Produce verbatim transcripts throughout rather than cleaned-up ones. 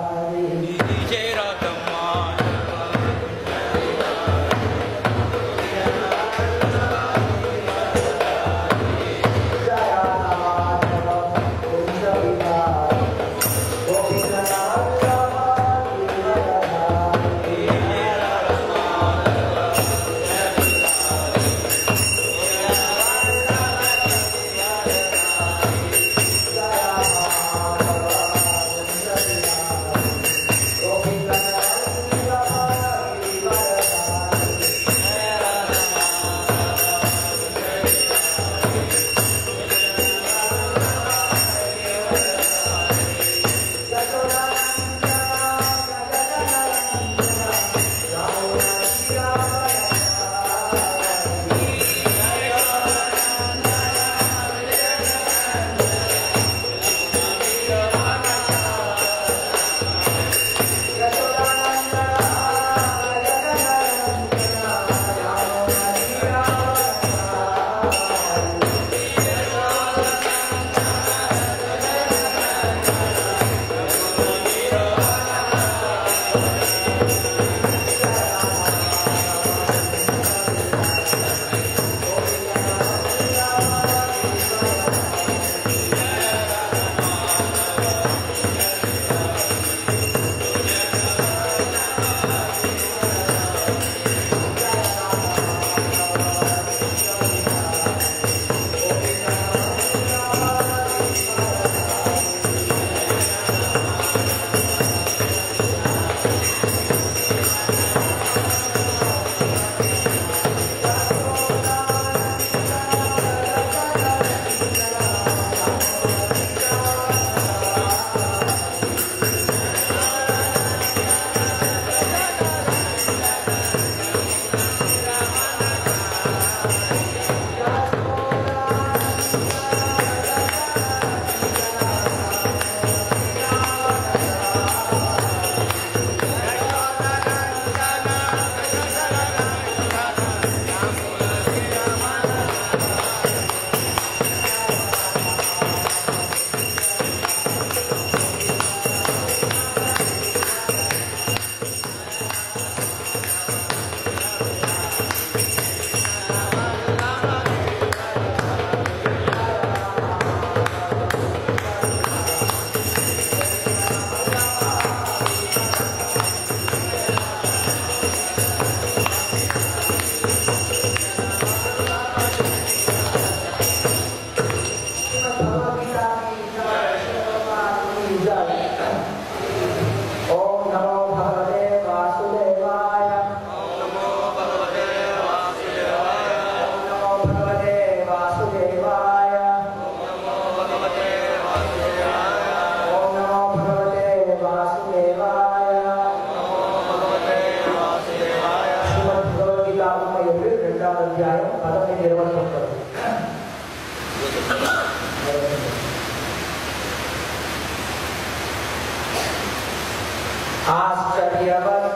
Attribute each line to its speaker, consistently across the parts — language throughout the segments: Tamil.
Speaker 1: आश्चर्यवत्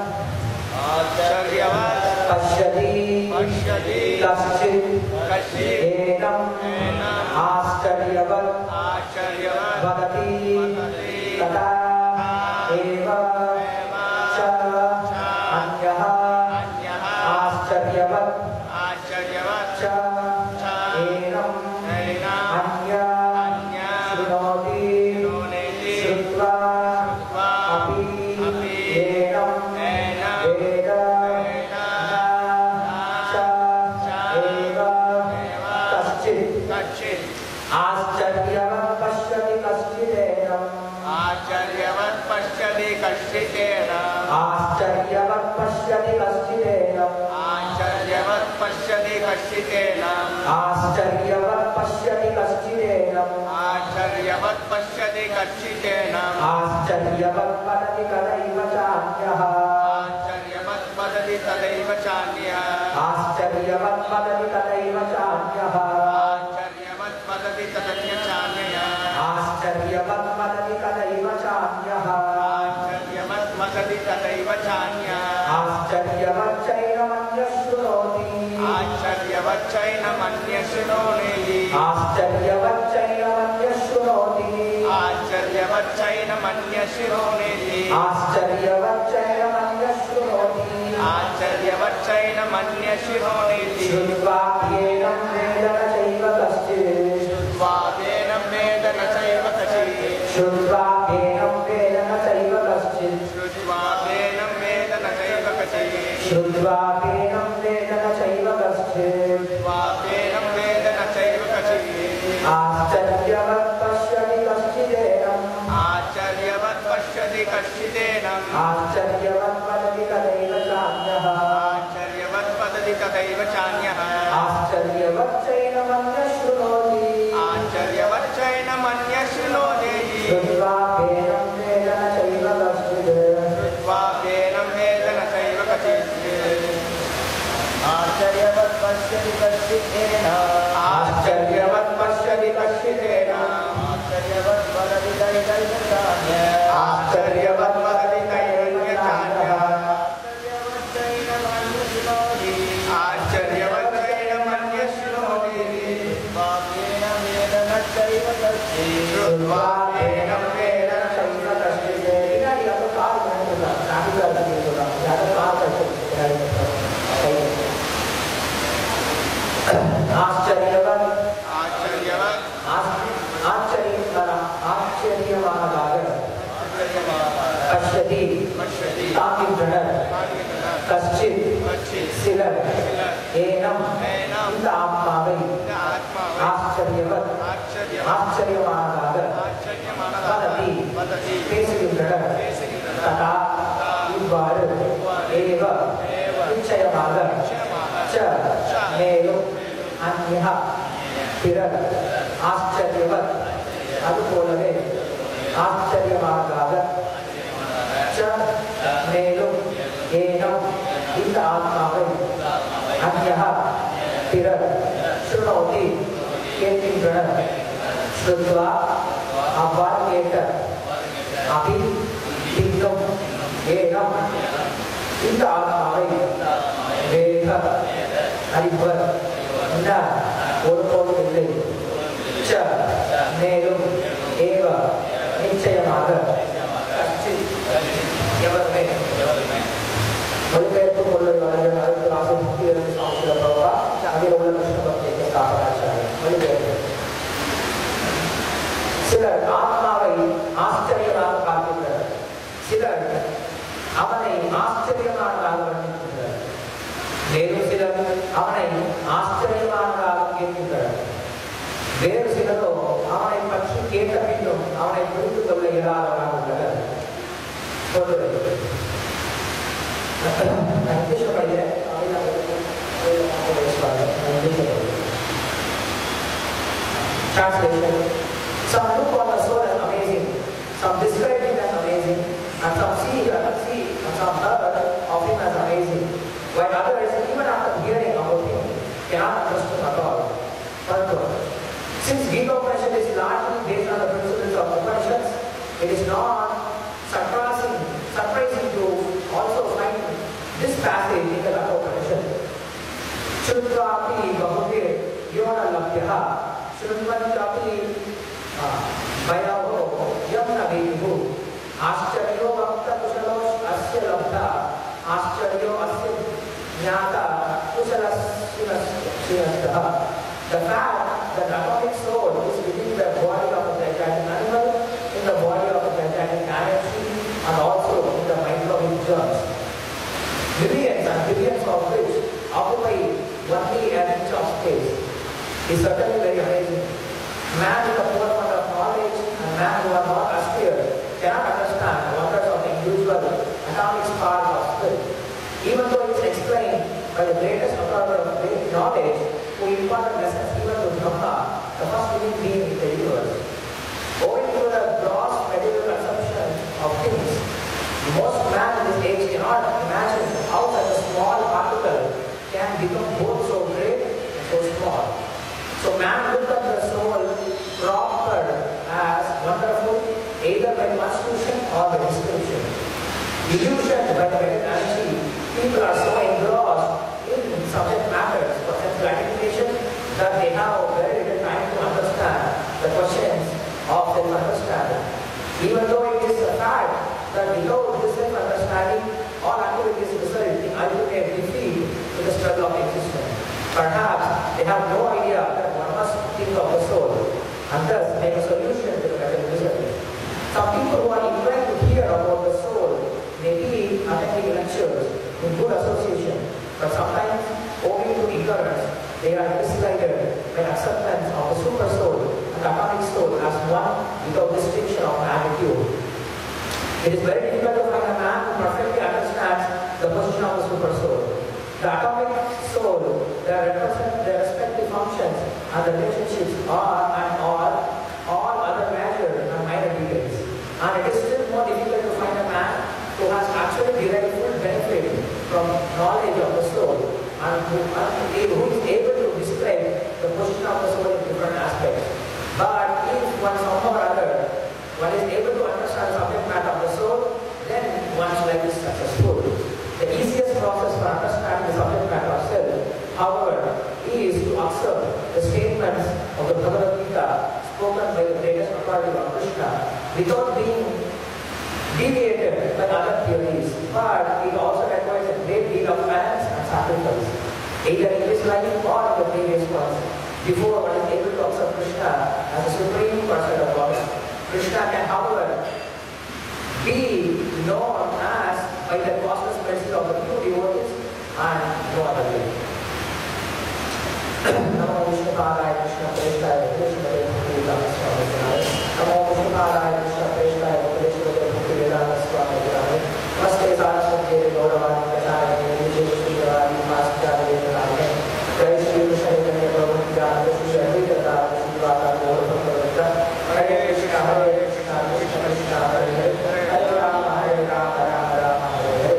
Speaker 1: आश्चर्यवत् पश्यति पश्यति कश्चित् कश्चित् एनम् आश्चर्यवत् आश्चर्यवत् वदति तथा एव च अन्यः आश्चर्यवत् आश्चर्यवत् च एनम् अन्य शृणोति श्रुत्वा आश्चर्यवत् पश्यति कश्चिदेनम् आश्चर्यवत् पश्यति कश्चिदेनम् आश्चर्यवत् पश्यति कश्चिदेनम् आश्चर्यवत् पश्यति कश्चिदेनम् आश्चर्यवत् पश्यति कश्चिदेनम् आश्चर्यवत् पश्यति कश्चिदेनम् आश्चर्यवत् वदति तदैव चान्यः आश्चर्यवत् वदति तदैव चान्यः आश्चर्यवत् वदति तदैव चान्यः वदति तदन्यचान्यः आश्चर्यवत् वदति तदैव चान्यः आश्चर्यवत् वदति तदैव चान्यः आश्चर्यवत् चैनमन्यः शृणोति आश्चर्यवत् चैनमन्यः शृणोति आश्चर्यवत् चैनमन्यः शृणोति आश्चर्य आश्चर्यवच्चैनमन्यशृणोति आश्चर्यवच्चैनमन्यशृणोति आश्चर्यवच्चैनमन्यशृणोति श्रुत्वाप्येनं वेद न चैव कश्चित् श्रुत्वाप्येनं वेद न चैव कश्चित् श्रुत्वाप्येनं वेद न चैव कश्चित् श्रुत्वाप्येनं वेद न चैव कश्चित् श्रुत्वाप्येनं वेद न चैव कश्चित् श्रुत्वाप्येनं वेद न चैव कश्चित् आश्चर्यवत् पश्यति कश्चिदेनम् आश्चर्यवत् पश्यति कश्चिदेनम् आश्चर्यवत् वदति तदैव चान्यः आश्चर्यवत् वदति तदैव चान्यः आश्चर्यवच्चैनमन्यशृणोति आश्चर्यवच्चैनमन्यशृणोति श्रुत्वाप्येनं वेद न चैव कश्चित् श्रुत्वाप्येनं वेद न चैव कश्चित् आश्चर्यवत् पश्यति कश्चिदेनम् आश्चर्यवत् पश्यति कश्चिदेनम् आश्चर्यवत् वदति तदैव चान्यः आश्चर्यवत् वदति तदैव चान्यः आश्चर्यवच्चैनमन्यशृणोति श्रुत्वाप्येनं वेद न चैव कश्चित् श्रुत्वाप्येनं वेद न चैव कश्चित् आश्चर्यवत् आश्चर्यवत् आश्चर्यमानः पश्यति ताकिंद्रः कश्चित् सिलर एनं இந்த ஆத்மாவை ஆச்சரியவத் ஆச்சரியமானதாக வததி பேசுகின்றனர் ததா இவ்வாறு ஏவ நிச்சயமாக ச மேலும் அந்நிய பிறர் ஆச்சரியவத் அதுபோலவே ஆச்சரியமானதாக ச மேலும் ஏனம் இந்த ஆத்மாவை அந்நிய பிறர் ஸ்ருணோதி கேட்கின்றனர் ஸ்ருத்வா அவ்வாறு கேட்ட அபி பின்னும் ஏனம் இந்த ஆத்மாவை வேக அறிவர் ந ஒருபோதும் இல்லை ச மேலும் ஏவ நிச்சயமாக கஷ்டித் எவருமே மொழிபெயர்ப்பு பொருள் வழங்கல் அடுத்த ராசி முக்கிய சாஸ்திர பிரபா அதில் உள்ள கிருஷ்ணபக்தியை காப்பாற்றார்கள் மொழிபெயர்ப்பு சிலர் ஆத்மாவை ஆச்சரியமாக பார்க்கின்றனர் சிலர் அவனை ஆச்சரியமானதாக வர்ணிக்கின்றனர் வேறு சிலர் அவனை ஆச்சரியமானதாக கேட்கின்றனர் வேறு சிலரோ அவனை பற்றி கேட்ட பின்னும் அவனை புரிந்து கொள்ள இயலாதவராக உள்ளனர் Translation. Some look on the soul as amazing, some describe him as amazing, and some see, uh, see and some heard of him as amazing, while others, even after hearing about him, cannot understand at all. Further, since Gita Upanishad is largely based on the principles of Upanishads, it is not surprising, surprising to also find this passage in the Gita Upanishad. Shruttvapi bahute yona labhyaha Shruttvanchapi Vayavo Yamna Vihu Ascharyo Bhakta Kusalos Asya Labdha Ascharyo Asya Jnata Kusalas Sinastha. The fact that the atomic soul is within the body of a gigantic animal, in the body of a gigantic galaxy, and also in the microwave germs, millions and billions of which occupy only an inch of space, is certainly very amazing. Man with a poor amount of knowledge and man who are not austere cannot understand the wonders of the individual atomic spark of spirit, even though it is explained by the greatest author of great knowledge who imparted lessons even to Brahma, the first living being in the universe. Owing to the gross material consumption of things, most man in this age cannot imagine how such a small particle can become both so great and so small. So man looked at the soul proper as wonderful, either by constitution or by description. Illusioned by the energy, people are so engrossed in subject matters for sense gratification that they have very little time to understand the questions of their understanding. Even though it is a fact that without this self-understanding, all activities result in ultimate defeat to the struggle of existence. Perhaps they have no idea that one must think of the soul and thus make a solution to the material misery. Some people who are inclined to hear about the soul may be attending lectures in good association, but sometimes, owing to ignorance, they are misguided by acceptance of the super soul and the atomic soul as one without distinction of magnitude. It is very difficult to find a man who perfectly understands the position of the super soul. The atomic soul, their represent their respective functions and the relationships are and all all other major and minor details. And it is still more difficult to find a man who has actually derived full benefit from knowledge of the soul and who, and who is able to describe the position of the soul in different aspects. But if one somehow or other one is able to understand the subject matter of the soul, then one's life is successful. The easiest process for understanding the subject matter of self, however, is to observe the statements of the Bhagavad Gita spoken by the greatest authority of Krishna without being deviated by other theories. But it also requires a great deal of penance and sacrifice, either in this life or in the previous ones, before one is able to observe Krishna as a supreme person of God. Krishna can, however, be known as by the costless mercy of the true devotees and no other way. Namo Vishnu Padaya Krishna Preshthaya Krishna Vedanta Swami Vinaya. Namo Vishnu Padaya Krishna Preshthaya Krishna Vedanta Swami Vinaya. Namaste Saraswati Gauravani Kachayani Vijay Sridhari Maskari Vinaya. Jai Shri Krishna Chaitanya Prabhu Nityananda Shri Advaita Shri Vata Gaurapavita. Hare Krishna Hare Krishna Krishna Krishna Hare Hare. Hare Rama Hare Rama Rama Rama Hare Hare.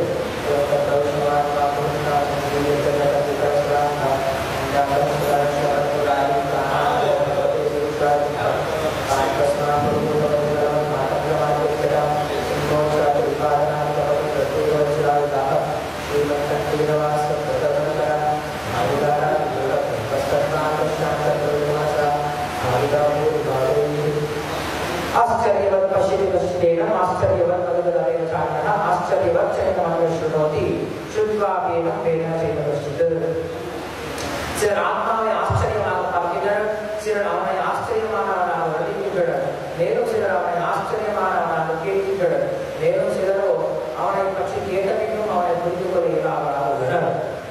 Speaker 1: आश्चर्यवत् पश्यति पश्यतेन आश्चर्यवत् तदगदरेण चारणः आश्चर्यवत् चैतन्यं श्रुणोति श्रुत्वापि वेदना चैतन्यश्चित् சிலர் ஆத்மாவை ஆச்சரியமாக பார்க்கிறார், சிலர் அவனை ஆச்சரியமானவனாக வருகின்றனர், மேலும் சிலர் அவனை ஆச்சரியமானவனாக கேட்கின்றனர், மேலும் சிலரோ அவனை பற்றி கேட்டமைக்கும் அவனை புரிந்து கொள்ள இயலாதவராக உள்ளனர்.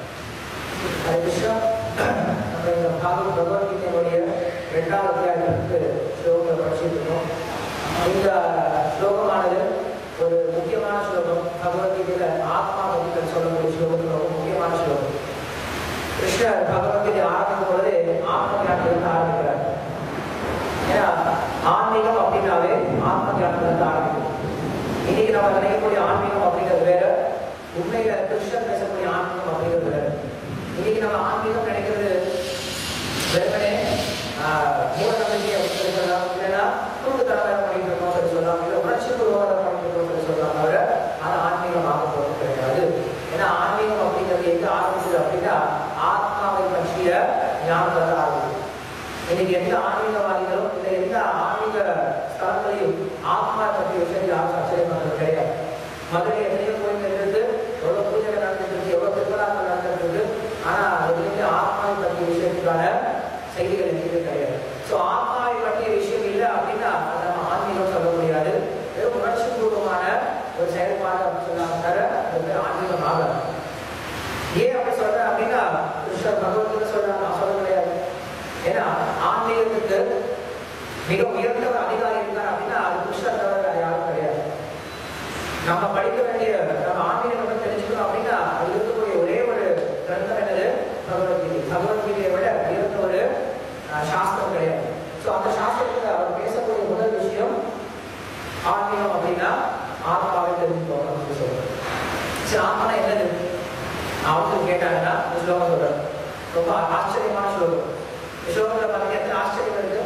Speaker 1: ஹரே கிருஷ்ணா. நம்ம இந்த பாகவத பகவத்கீதையுடைய இரண்டாவது அத்தியாயத்திற்கு ஸ்லோகங்களை படிச்சுட்டு இருக்கோம். இந்த ஸ்லோகமானது ஒரு முக்கியமான ஸ்லோகம். பகவத்கீதையில ஆத்மா பற்றி சொல்லக்கூடிய ஸ்லோகத்தில் ரொம்ப முக்கியமான ஸ்லோகம். கிருஷ்ணர் பகவத்கீதை ஆரம்பிக்கும் பொழுது ஆத்ம ஞானத்திலிருந்து ஆரம்பிக்கிறார். ஏன்னா ஆன்மீகம் அப்படின்னாவே ஆத்ம ஞானத்திலிருந்து ஆரம்பிக்கும். இன்னைக்கு நம்ம நினைக்கக்கூடிய ஆன்மீகம் அப்படிங்கிறது வேற, உண்மையில கிருஷ்ணர் பேசக்கூடிய ஆன்மீகம் அப்படிங்கிறது வேற. இன்னைக்கு நம்ம ஆன்மீகம் நினைக்கிறது வெறுமனே மூட நம்பிக்கை அப்படின்னு சொல்லலாம், இல்லைன்னா குறுக்கு தலைவரம் பண்ணிட்டு இருக்கோம் சொல்லி சொல்லலாம், இல்லை உணர்ச்சி பூர்வம் பண்ணிட்டு இருக்கோம் சொல்லி சொல்லலாம். தவிர ஆனால் ஆன்மீகம் ஆக போகிறது கிடையாது. ஏன்னா ஆன்மீகம் அப்படிங்கிறது எங்க ஆரம்பிச்சது அப்படின்னா ஆத்மாவை பற்றிய ஞானத்தை ஆரம்பிக்கும். இன்னைக்கு எந்த ஆன்மீகவாதிகளும் இல்லை எந்த ஆன்மீக ஸ்தலங்களையும் ஆத்மா பற்றிய விஷயம் யாரும் ஆச்சரியம் பண்ணுறது கிடையாது. மதுரை எத்தனையோ கோயில்கள் இருக்கு, எவ்வளோ பூஜைகள் நடந்துட்டு இருக்கு, எவ்வளோ திருவிழாக்கள் நடந்துட்டு இருக்கு, ஆனால் எதுவுமே ஆத்மாவை பற்றிய விஷயத்துக்கான செய்திகள் எதுவுமே கிடையாது. ஸோ ஆத்மாவை பற்றிய விஷயம் இல்லை அப்படின்னா அதை நம்ம ஆன்மீகம் சொல்ல முடியாது. வெறும் உணர்ச்சி பூர்வமான ஒரு செயல்பாடு அப்படின்னு சொல்லாம தர அது ஆன்மீகம் ஆகலாம். ஏன் அப்படி சொல்றேன் அப்படின்னா கிருஷ்ணர் பகவத்கீதை சொல்றாங்க, நான் சொல்ல முடியாது. ஏன்னா ஆன்மீகத்துக்கு மிக உயர்ந்தவர் அதிகாரி இருக்கார் அப்படின்னா அது கிருஷ்ணர் தவிர யாரும் கிடையாது. நம்ம படிக்க வேண்டிய நம்ம ஆன்மீகம் பற்றி தெரிஞ்சுக்கணும் அப்படின்னா அது இருக்கக்கூடிய ஒரே ஒரு கிரந்தம் என்னது பகவத்கீதை. பகவத்கீதையை விட உயர்ந்த ஒரு சாஸ்திரம் கிடையாது. ஸோ அந்த சாஸ்திரத்தில் அவர் பேசக்கூடிய முதல் விஷயம் ஆன்மீகம் அப்படின்னா ஆத்மாவை தெரிஞ்சுக்கணும் அப்படின்னு சொல்றேன். சரி, ஆத்மானா என்னது அவங்களுக்கு கேட்டாங்கன்னா இந்த ஸ்லோகம் சொல்றேன். ரொம்ப ஆச்சரியமான ஸ்லோகம். ஸ்லோகத்தில் பார்த்தீங்கன்னா எத்தனை ஆச்சரியம் இருக்கு,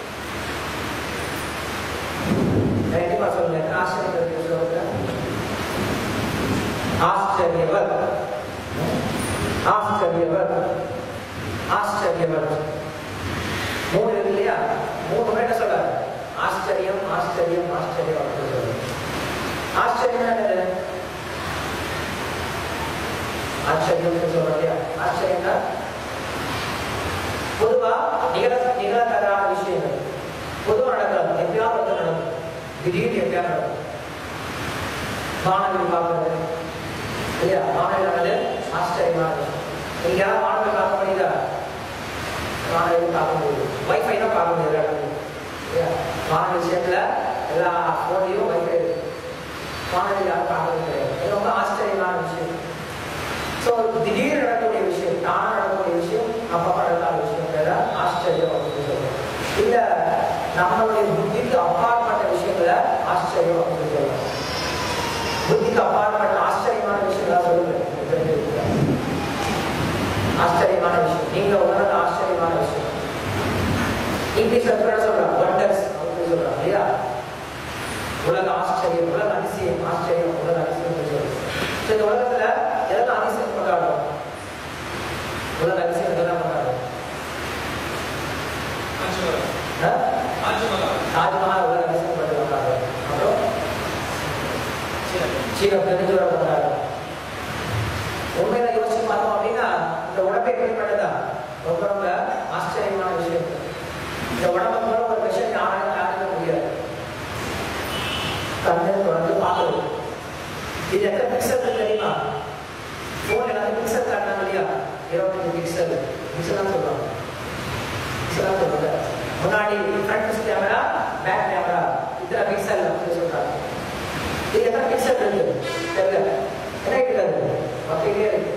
Speaker 1: கண்டிப்பா சொல்லுங்க, எத்தனை ஆச்சரியம் இருக்கு ஸ்லோகத்தில். ஆச்சரியவர் ஆச்சரியவர் ஆச்சரியவர் மூணு இருக்கு இல்லையா? மூணு என்ன சொல்றாரு? ஆச்சரியம் ஆச்சரியம் ஆச்சரியம் அப்படின்னு சொல்லுவோம். ஆச்சரியம் என்னது? ஆச்சரியம் சொல்றோம் இல்லையா? ஆச்சரியம்னா பொதுவா நிகழ நிகழத்தகாத விஷயங்கள் பொதுவா நடக்காது, எப்பயாவது வந்து நடக்கும், திடீர்னு எப்பயாவது நடக்கும். வானவில் பார்க்கறது இல்லையா? வானவில் நடந்தது ஆச்சரியமான விஷயம். நீங்க யாரும் வானவில் பார்க்க முடியுதா? வானவில் பார்க்க முடியுது, வைஃபை தான் பார்க்க முடியாது இல்லையா? வான விஷயத்துல எல்லா போன்லையும் வைஃபை இருக்கு, வானவில் யாரும் பார்க்க முடியாது. இது ரொம்ப ஆச்சரியமான விஷயம். ஸோ திடீர்னு நடக்கக்கூடிய விஷயம், தானே நடக்கக்கூடிய விஷயம், அப்பப்போ நடக்காத விஷயம் பேர ஆச்சரியம் அப்படின்னு சொல்லுவோம். இல்ல நம்மளுடைய புத்திக்கு அப்பாற்பட்ட விஷயங்களை ஆச்சரியம் அப்படின்னு சொல்லுவோம். புத்திக்கு அப்பாற்பட்ட ஆச்சரியமான விஷயங்களா சொல்லுங்க. ஆச்சரியமான விஷயம், நீங்க உணர்ந்த ஆச்சரியமான விஷயம். இங்கிலீஷ்ல கூட சொல்றாங்க வண்டர்ஸ் அப்படின்னு சொல்றாங்க இல்லையா? உலக ஆச்சரியம், உலக அதிசயம், ஆச்சரியம், உலக அதிசயம் சொல்லுவோம். இந்த உலகத்துல எதெல்லாம் அதிசயம் கொண்டாடுறோம்? உலக அதிசயம் எதெல்லாம் கொண்டாடுறோம்? தாஜ்மஹால் உலக அதிசயம் பற்றி கொண்டாடுறோம். அப்புறம் சீன பெருஞ்சுவரை கொண்டாடுறோம். உண்மையில யோசிச்சு பார்த்தோம் அப்படின்னா இந்த உடம்பை எப்படிப்பட்டதா? ரொம்ப ரொம்ப ஆச்சரியமான விஷயம். இந்த உடம்பை போல ஒரு விஷயம் யாரும் யாருக்க முடியாது. கண்ணு வந்து பார்க்கறது. இது எத்தனை பிக்சல் தெரியுமா? போன் எல்லாத்தையும் பிக்சல் காட்டினாங்க இல்லையா? இருபத்தஞ்சு பிக்சல் பிக்சல் தான் சொல்லுவாங்க. பிக்சல் தான் சொல்லுவாங்க. முன்னாடி ஃப்ரண்ட் கேமரா, பேக் கேமரா, இத்தனை பிக்சல் அப்படின்னு சொல்றாங்க. இது எத்தனை பிக்சல் இருக்கு தெரியல. என்ன இருக்காது அப்படியே இருக்கு.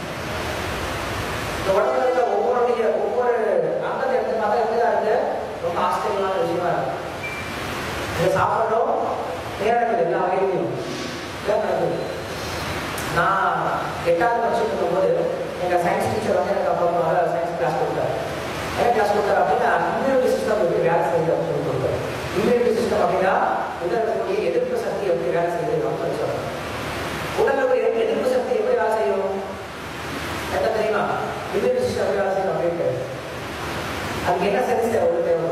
Speaker 1: இந்த உடம்புல இருக்க ஒவ்வொருடைய ஒவ்வொரு அங்கத்தை எடுத்து பார்த்தா எப்படிதான் இருக்கு? ரொம்ப ஆச்சரியமான விஷயமா இருக்கு. இதை சாப்பிட்றோம் நேரத்தில் எல்லா வகையிலையும் நடக்குது. நான் எட்டாவது படிச்சுட்டு இருக்கும்போது எங்கள் சயின்ஸ் டீச்சர் வந்து எனக்கு அப்போ சயின்ஸ் கிளாஸ் கொடுத்தாரு. என்ன கிளாஸ் கொடுத்தாரு அப்படின்னா இம்யூனிட்டி சிஸ்டம் எப்படி வேலை செய்யுது அப்படின்னு சொல்லி கொடுத்தாரு. இம்யூனிட்டி சிஸ்டம் அப்படின்னா உடலுடைய எதிர்ப்பு சக்தி எப்படி வேலை செய்யுது அப்படின்னு சொல்றாங்க. உடலுடைய எதிர்ப்பு சக்தி எப்படி வேலை செய்யும் என்ன தெரியுமா? இம்யூனிட்டி சிஸ்டம் எப்படி வேலை செய்யும் அப்படின்ட்டு அதுக்கு என்ன செல்ஸ் தேவை? ஒரு தேவை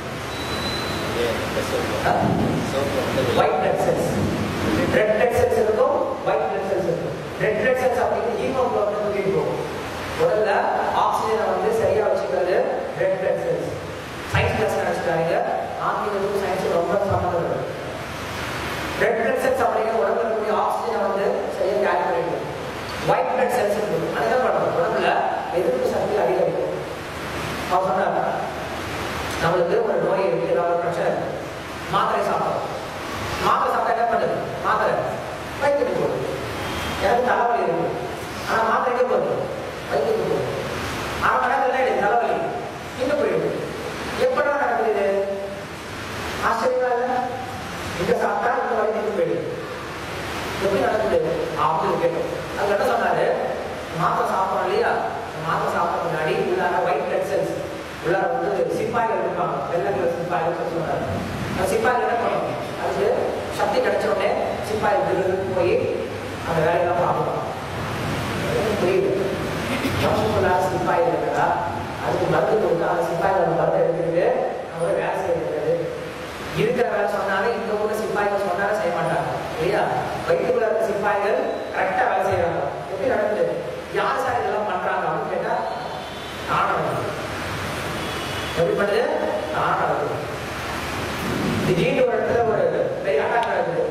Speaker 1: white blood cells, red blood cells இருக்கும், ஒயிட் பிளட் செல்ஸ் இருக்கும். ரெட் பிளட் செல்ஸ் அப்படிங்கிறது ஹீமோகுளோபின் இருக்கும். உடல்ல ஆக்சிஜனை வந்து சரியா வச்சுக்கிறது red blood cells. Science class நினைச்சிட்டாங்க, ஆங்கிலத்துக்கும் சயின்ஸும் ரொம்ப சம்மந்தம் இருக்கு. ரெட் பிளட் செல்ஸ் அப்படிங்கிற உடம்புல இருக்கக்கூடிய ஆக்சிஜனை வந்து சரியா கேரி பண்ணிடும். ஒயிட் பிளட் செல்ஸ் இருக்கும், அது என்ன பண்ணும்? உடம்புல எதிர்ப்பு சக்தி அதிகரிக்கும். அவர் சொன்னார் நம்மளுக்கு ஒரு நோய் இருக்கு, ஏதாவது ஒரு பிரச்சனை இருக்கு, மாத்திரை சாப்பிடும். மாத்திரை சாப்பிட்டா என்ன பண்ணுது? மாத்திரை வயிற்றுக்கு போகுது. எனக்கு தலைவலி இருக்கு, ஆனால் மாத்திரை எங்கே போகுது? வயிற்றுக்கு போகுது. அரை மணி நேரத்தில் என்ன தலைவலி இன்னும் போயிடுது. எப்படா நடக்குது? ஆச்சரியமா இல்லை? இங்கே சாப்பிட்டா இந்த வயிற்றுக்கு போயிடுது. எப்படி நடக்குது அப்படின்னு கேட்டோம். அது என்ன சொன்னாரு? மாத்திரை சாப்பிட்றோம் இல்லையா? மாத்திரை சாப்பிட்ற முன்னாடி உள்ளார ஒயிட் பிளட் செல்ஸ் உள்ளார வந்து சிப்பாய்கள் இருப்பாங்க, வெள்ளை கலர் சிப்பாய்கள் சொன்னாரு. அந்த சிப்பாய்கள் என்ன பண்ணும்? அதுக்கு சக்தி கிடைச்ச உடனே சிப்பாய் திருவிழு போய் அந்த வேலையெல்லாம் பார்க்கணும். புரியுது? வருஷத்துக்குள்ளார சிப்பாய்கள் இருக்கிறா, அதுக்கு மருந்து கொடுத்தா அந்த சிப்பாய்கள் அந்த மருந்து எடுத்துக்கிட்டு அவங்கள வேலை செய்யறது. இருக்கிற வேலை சொன்னாலும் இந்த ஊர்ல சிப்பாய்கள் சொன்னாலும் செய்ய மாட்டாங்க இல்லையா? வயிற்றுக்குள்ள இருக்க சிப்பாய்கள் கரெக்டா வேலை செய்யறாங்க. எப்படி நடக்குது? யார் சார் இதெல்லாம் பண்றாங்க அப்படின்னு கேட்டா தானா நடக்குது. எப்படி பண்ணுது? தானா நடக்குது. திடீர்னு ஒரு இடத்துல ஒரு பெரிய அட்டாக் நடக்குது.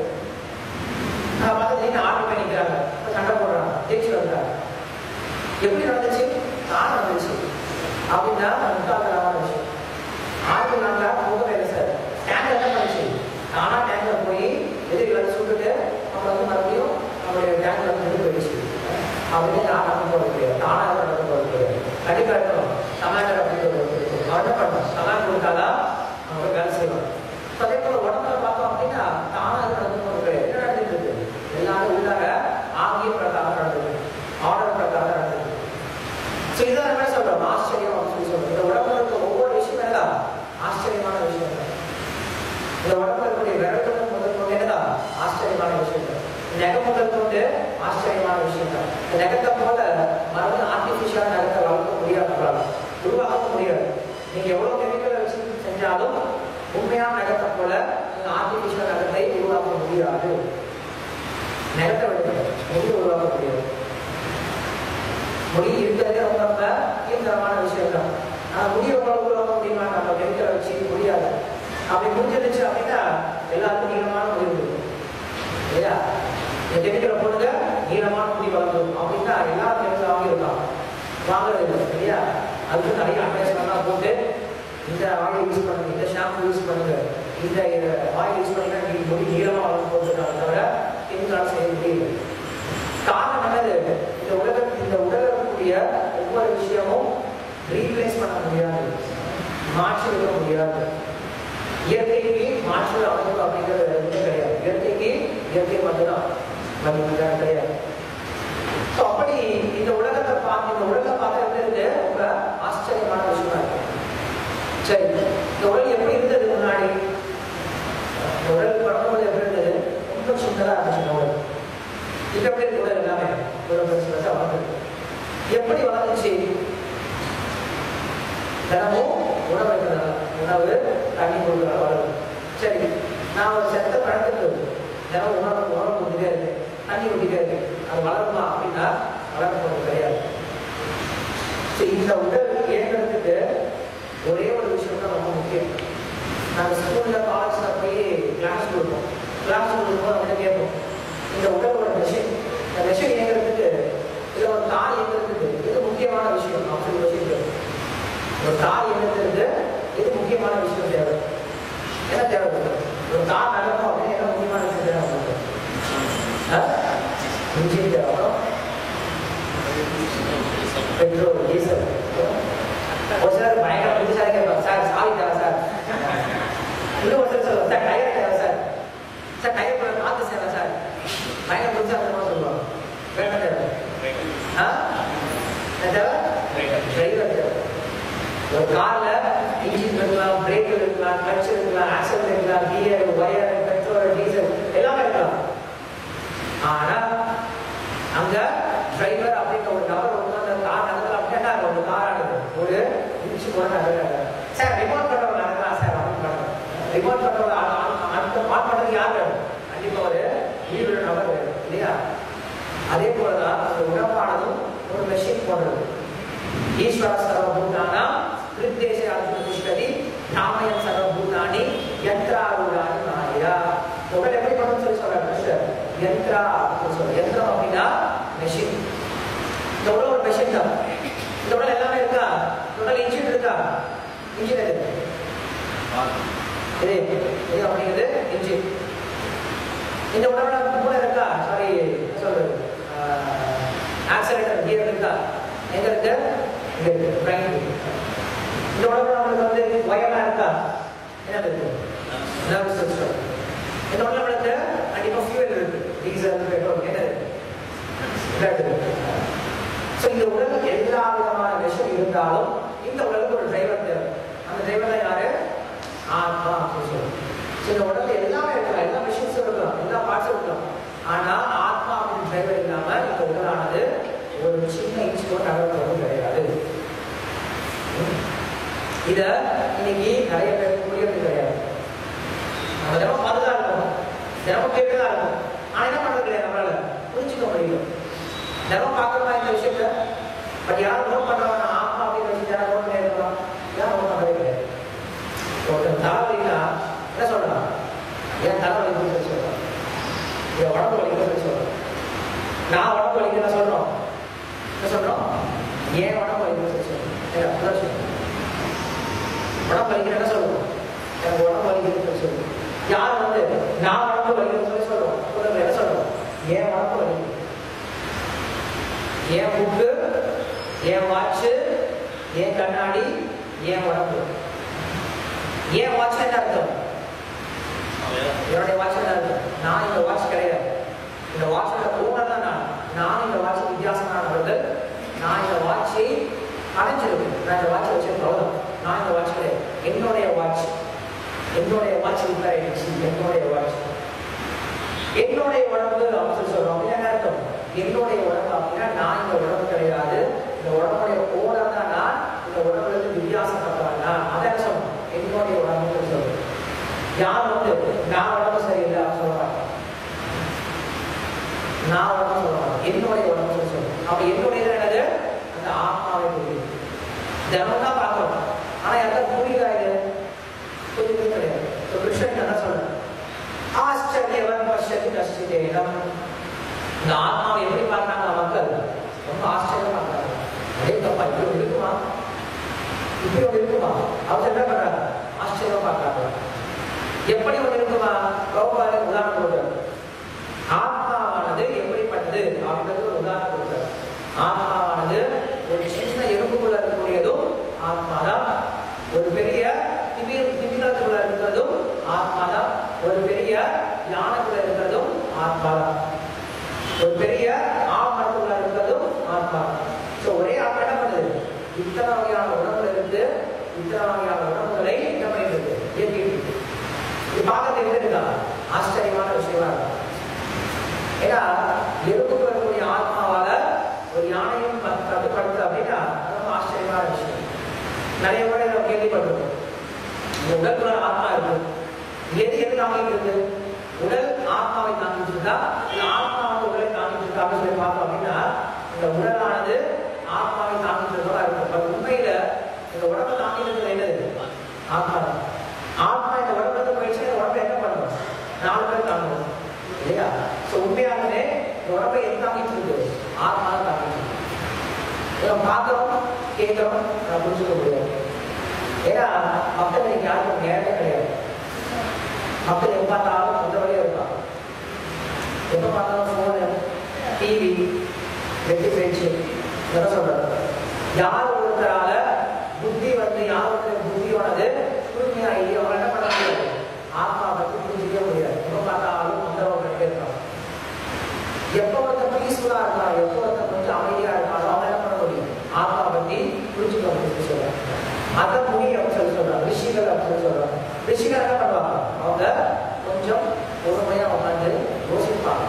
Speaker 1: அதை பார்த்து திடீர்னு ஆர்டர் பண்ணி நிற்கிறாங்க, சண்டை போடுறாங்க, ஜெயிச்சு வந்துடுறாங்க. எப்படி நடந்துச்சு? தானா நடந்துச்சு. அப்படின்னா முட்டாள்தனமான விஷயம். ஆயிரத்தி நான்காக போகவே இல்லை சார். டேங்கர் என்ன பண்ணுச்சு? தானா டேங்கர் போய் எதிரிகளை சுட்டுட்டு நம்ம வந்து மறுபடியும் நம்மளுடைய டேங்கர் வந்து போயிடுச்சு. அப்படின்னு நான் நடந்து போக முடியாது, தானாக நடந்து போக முடியாது. கண்டிப்பாக இருக்கணும் கமாண்டர் அப்படின்னு அவர் என்ன பண்ணணும்? கமாண்ட் கொடுத்தாதான் அவங்க வேலை செய்வாங்க. அதே போல உடம்புல பார்த்தோம் அப்படின்னா தானாக நடந்து போக முடியாது. என்ன நடந்துட்டு இருக்கு? எல்லாரும் உள்ளாக ஆகிய பிரகாரம் நடந்தது, ஆர்டர் பிரகாரம் நடந்தது. ஸோ இதான் என்ன சொல்றோம்? ஆச்சரியம் அப்படின்னு சொல்லி சொல்றோம். இந்த உடம்புல இருக்க ஒவ்வொரு விஷயம் என்னதான் ஆச்சரியமான விஷயம். இந்த உடம்புல இருக்கக்கூடிய விரல்கள் முதல் கொண்டு என்னதான் ஆச்சரியமான விஷயம். நெகம் முதல் கொண்டு ஆச்சரியமான விஷயம் தான். இந்த நெகத்தை போல மறுபடியும் ஆர்டிபிஷியல் நெகத்தை வளர்க்க முடியாது, உருவாக்க முடியாது. நீங்க எவ்வளவு கெமிக்கலை வச்சு செஞ்சாலும் உண்மையான நகத்தை போல ஆர்டிபிஷியல் நகத்தை உருவாக்க முடியாது. நகத்தை விட முடி உருவாக்க முடியாது. முடி இருக்கிறதே ரொம்ப ரொம்ப தீவிரமான விஷயம் தான். ஆனால் முடிய உருவாக்க முடியுமா? நம்ம கெமிக்கலை வச்சு முடியாது. அப்படி முடிஞ்சிருச்சு அப்படின்னா எல்லாருக்கும் நீளமான முடி இருக்கும் இல்லையா? இந்த கெமிக்கலை போடுங்க நீளமான முடி வளர்ந்துடும் அப்படின்னா எல்லாரும் கெமிக்கல் வாங்கியிருக்காங்க, வாங்குறது இல்லை இல்லையா? அதுக்கு நிறைய அட்வைஸ்மெண்ட்லாம் போட்டு இந்த ஆயில் யூஸ் பண்ணுங்க, இந்த ஷாம்பு யூஸ் பண்ணுங்க, இந்த ஆயில் யூஸ் பண்ணிங்கன்னா நீ முடி நீளமாக வளர்ந்து போட்டுருக்காங்க தவிர கெமிக்கலால் செய்ய முடியல. காரணம் என்னது? இந்த உலகம் இந்த உலகில் இருக்கக்கூடிய ஒவ்வொரு விஷயமும் ரீப்ளேஸ் பண்ண முடியாது, மாற்றி வைக்க முடியாது. இயற்கைக்கு மாற்று அமைப்பு அப்படிங்கிறது கிடையாது. இயற்கைக்கு இயற்கை மட்டும்தான், கிடையாது. ஸோ அப்படி இந்த உலகத்தை பார்த்து இந்த உலகத்தை பார்க்கறது ரொம்ப ஆச்சரியமான விஷயமா இருக்கு. சரி, இந்த உலகம் எப்படி இருந்தது முன்னாடி? இந்த உலகம் படும்போது எப்படி இருந்தது? ரொம்ப சுந்தரா இருந்துச்சு இந்த உலகம். இது எப்படி இருக்கு உலகம் எல்லாமே வளர்ந்து எப்படி வளர்ந்துச்சு? தினமும் உணவு உணவு தண்ணி கொடுக்குற வளரும். சரி, நான் ஒரு செத்த பழத்துக்கு தினம் உணவு உணவு கொடுத்துட்டே இருக்கேன், தண்ணி ஊட்டிட்டே இருக்கேன், அது வளருமா அப்படின்னா வளர போகிறது கிடையாது. இந்த உடல் இயங்குறதுக்கு ஒரே ஒரு விஷயம் தான் ரொம்ப முக்கியம். நாங்கள் ஸ்கூலில் காலேஜில் போய் கிளாஸ் கொடுப்போம். கிளாஸ் கொடுக்கும்போது அவங்க கேட்போம், இந்த உடலோட மெஷின் இந்த மெஷின் இயங்குறதுக்கு இல்லை ஒரு தாய் இயங்குறதுக்கு இது முக்கியமான விஷயம் அப்படி விஷயம் கேட்போம். ஒரு தாய் இயங்குறதுக்கு இது முக்கியமான விஷயம் தேவை. என்ன தேவைப்படுது? ஒரு தாய் நகரம் அப்படின்னு என்ன முக்கியமான விஷயம் தேவைப்படுது? இன்ஜின் தேவைப்படும், பெட்ரோல், டீசல். ஒரு சிலர் பயங்கர புதுசாக கேட்பாங்க, சார் சாவி தேவை சார். இன்னும் ஒரு சிலர் சொல்லுவாங்க, சார் டயர் தேவை சார். சார் டயர் போட காற்று சேவை சார். பயங்கர புதுசாக சொல்லுவாங்க. வேணும் தேவை ஆ தேவை டிரைவர் தேவை. ஒரு கார்ல இன்ஜின் இருக்கலாம், பிரேக் இருக்கலாம், கிளட்ச் இருக்கலாம், ஆக்சல் இருக்கலாம், கியர், ஒயர், பெட்ரோல், டீசல் எல்லாமே இருக்கலாம். ஆனா அங்க டிரைவர் அப்படின்ற ஒரு நபர் வந்து அந்த கார் நடக்கல அப்படின்னா ஒரு கார் ஆனது ஒரு இன்ச்சு கூட நடக்கல. சார் ரிமோட் பண்றவங்க நடக்கலாம் சார் அப்படின்னு ரிமோட் பண்றவங்க அடுத்த ஆன் பண்றது யார் வேணும்? கண்டிப்பா ஒரு வீடு நபர் வேணும் இல்லையா? அதே போலதான் அந்த உணவானதும் ஒரு மெஷின் போடுறது. ஈஸ்வர சர்வபூதானா கிருத்தேச அர்த்ததி ராமயன் சர்வபூதானி யந்த்ராரூடானி மாயா. உடல் எப்படி பண்ணணும்னு சொல்லி சொல்றாரு கிருஷ்ணர். யந்த்ரா அப்படின்னு சொல்ற யந்திரம் அப்படின்னா மெஷின். இந்த உடல் ஒரு மெஷின் தான். இந்த உடல் எல்லாமே இருக்கா? உடல் இன்ஜின் இருக்கா? இன்ஜின் எது? இது இது அப்படிங்கிறது இன்ஜின். இந்த உடலோட மூளை இருக்கா? சாரி சொல்றது ஆக்சிலேட்டர் கியர் இருக்கா? எங்க இருக்கு? இங்க இருக்கு, பிரைன். இந்த உடம்புல நம்மளுக்கு வந்து ஒயர்லாம் இருக்கா? என்ன இருக்கு? Nervous system. இந்த உடம்புல நம்மளுக்கு கண்டிப்பா ஃபியூவல் இருக்கு, டீசல், பெட்ரோல் என்ன இருக்கு? பிளட் இருக்கு. ஸோ இந்த உடலுக்கு எல்லா விதமான விஷயம் இருந்தாலும் இந்த உடலுக்கு ஒரு டிரைவர் தேவை. அந்த டிரைவர் தான் யாரு? ஆத்மா அப்படின்னு சொல்லுவோம். ஸோ இந்த உடம்புல எல்லாமே இருக்கலாம், எல்லா மிஷின்ஸும் இருக்கலாம், எல்லா பார்ட்ஸும் இருக்கலாம். ஆனா ஆத்மா அப்படின்னு டிரைவர் இல்லாம இந்த உடலானது ஒரு சின்ன இன்ச் கூட நகர்வது கிடையாது. இத இன்னைக்கு நிறைய பேருக்கு புரியறது கிடையாது. நம்ம தினமும் பார்த்துதான் இருக்கோம், தினமும் கேட்டுதான் இருக்கும். ஆனா என்ன பண்றது கிடையாது, நம்மளால புரிஞ்சுக்க முடியல. தினமும் பார்க்கறோமா இந்த விஷயத்த? பட் யாரும் நோட் பண்றவங்க ஆத்மா அப்படின்னு வச்சு யாரும் நோட் பண்ணிருக்கலாம்? யாரும் நோட் பண்றதே கிடையாது. ஒருத்தர் தலைவலினா என்ன சொல்றான்? ஏன் தலைவலி சொல்லி சொல்றான், என் உடம்பு வலிக்க சொல்றான். நான் உடம்பு வலிக்க சொல்றோம் என்ன சொல்றோம்? ஏன் உடம்பு வலிக்க சொல்றோம். உடம்பு வலிக்கிற என்ன சொல்லுவோம்? எனக்கு உடம்பு வலிக்குதுன்னு சொல்லுவோம். யார் வந்து நான் உடம்பு வலிக்குதுன்னு சொல்லி சொல்றோம், என்ன சொல்றோம்? ஏன் உடம்பு வலிக்குது. ஏன் புக்கு, ஏன் வாட்சு, ஏன் கண்ணாடி, ஏன் உடம்பு. ஏன் வாட்ச் என்ன அர்த்தம்? என்னுடைய வாட்ச் என்ன அர்த்தம்? நான் இந்த வாட்ச் கிடையாது, இந்த வாட்சோட ஓனர் தான் நான். நான் இந்த வாட்ச் வித்தியாசமானவர்கள். நான் இந்த வாட்சை அடைஞ்சிருக்கேன், நான் இந்த வாட்சை வச்சிருக்கேன். நான் இந்த வாட்ச் கிடையாது, என்னுடைய வாட்ச். என்னுடைய வாட்ச் ரிப்பேர் ஆயிடுச்சு, என்னுடைய வாட்ச். என்னுடைய உடம்பு அப்படின்னு சொல்றோம் அப்படின்னா என்ன அர்த்தம்? என்னுடைய உடம்பு அப்படின்னா நான் இந்த உடம்பு கிடையாது, இந்த உடம்புடைய ஓனர் தான் நான். இந்த உடம்புல இருந்து வித்தியாசப்பட்டவன் நான். அதை என்ன சொல்லணும்? என்னுடைய உடம்புன்னு சொல்றோம். நான் உடம்பு சொல்லுவாங்க, என்னுடைய உடம்பு சொல்லி சொல்லுவோம். அப்ப என்னுடைய என்னது அந்த ஆத்மாவை புரியுது. தினம் தான் பார்க்கணும். ஆனா யாரும் புரியுதா இது? புரியுது கிடையாது. கிருஷ்ணன் என்ன சொல்ற? ஆச்சரியவன் பஷ்யதி கஷ்டிதேனம். இந்த ஆத்மாவை எப்படி பார்க்கறாங்க மக்கள்? ரொம்ப ஆச்சரியமா பார்க்கறாங்க. அதே தப்பா இப்படி இருக்குமா, இப்படி ஒன்று இருக்குமா? அவங்க என்ன பண்றாங்க? ஆச்சரியமா பார்க்கறாங்க. எப்படி ஒன்று இருக்குமா? கௌபால உதாரணம் கொடுக்குறாரு. ஆத்மாவானது எப்படிப்பட்டது அப்படின்றது ஒரு உதாரணம் கொடுக்குறாரு. ஆத்மாவானது ஒரு சின்ன எறும்புக்குள்ள இருக்கக்கூடியதும் ஆத்மாதான், ஒரு பெரிய திமிர் திமிரத்துக்குள்ள இருக்கிறதும் ஆத்மாதான், ஒரு பெரிய யானைக்குள்ள இருக்கிறதும் ஆத்மாதான், ஒரு பெரிய ஆமரத்துக்குள்ள இருக்கிறதும் ஆத்மா. ஸோ ஒரே ஆத்மா என்ன பண்ணுது? இத்தனை வகையான உணவுல இருந்து இத்தனை வகையான உணவுகளை என்ன பண்ணிட்டு இருக்கு? இயக்கிட்டு இருக்கு. இது பார்க்க தெரிஞ்சிருக்கா? ஆச்சரியமான விஷயமா இருக்கும். ஏன்னா எறும்புக்கு வரக்கூடிய ஆத்மாவால ஒரு யானையும் கட்டுப்படுத்து அப்படின்னா ரொம்ப ஆச்சரியமான விஷயம். நிறைய முறை நம்ம கேள்விப்பட்டிருக்கோம். உடலுக்குள்ள ஆத்மா இருக்கு, எது எது தாங்கிட்டு இருக்கு? உடல் ஆத்மாவை தாங்கிட்டு இருக்கா, இந்த ஆத்மா வந்து உடலை தாங்கிட்டு இருக்கா அப்படின்னு சொல்லி பார்த்தோம் அப்படின்னா இந்த உடலானது ஆத்மாவை தாங்கிட்டு இருக்கா இருக்கும். உண்மையில இந்த உடம்பை தாங்கிட்டு இருக்கிறது என்னது? ஆத்மா தான். ஆத்மா இந்த உடம்புல போயிடுச்சு, இந்த உடம்பை என்ன பண்ணணும்? நாலு பேர் தாங்கணும் இல்லையா? ஸோ உண்மையாகவே இந்த உடம்பை எது தாங்கிட்டு இருக்கு? ஆத்மா தான் தாங்கிட்டு இருக்கு. நம்ம பார்க்கிறோம், கேட்கிறோம், நான் புரிஞ்சுக்க முடியாது. ஏன்னா மக்கள் இன்னைக்கு யாருக்கும் நேரமே கிடையாது. மக்கள் எப்ப பார்த்தாலும் சொந்த வழியா இருப்பாங்க. எப்ப பார்த்தாலும் போனு, டிவி, வெட்டி பேச்சு இதெல்லாம் சொல்றாங்க. யார் ஒருத்தரால புத்தி வந்து யார் ஒருத்தர் புத்தியானது புரிமையா இல்லையோ அவங்க என்ன பண்ண முடியாது? ஆத்மா பற்றி புரிஞ்சிக்க முடியாது. எப்ப பார்த்தாலும் சொந்த வழியா இருப்பாங்க. எப்ப ஒருத்தர் பீஸ்ஃபுல்லா இருக்காங்க, எப்போ ஒருத்தர் கொஞ்சம் அமைதியா இருக்காங்க, அவங்க என்ன பண்ண முடியும்? ஆத்மா பத்தி புரிஞ்சுக்க முடியும்னு சொல்றாங்க. அதை முனி அப்படின்னு சொல்லி சொல்றாங்க, ரிஷிகள் அப்படின்னு சொல்றாங்க. ரிஷிகள் என்ன பண்ணுவாங்க? அவங்க கொஞ்சம் பொறுமையா உட்காந்து யோசிப்பாங்க.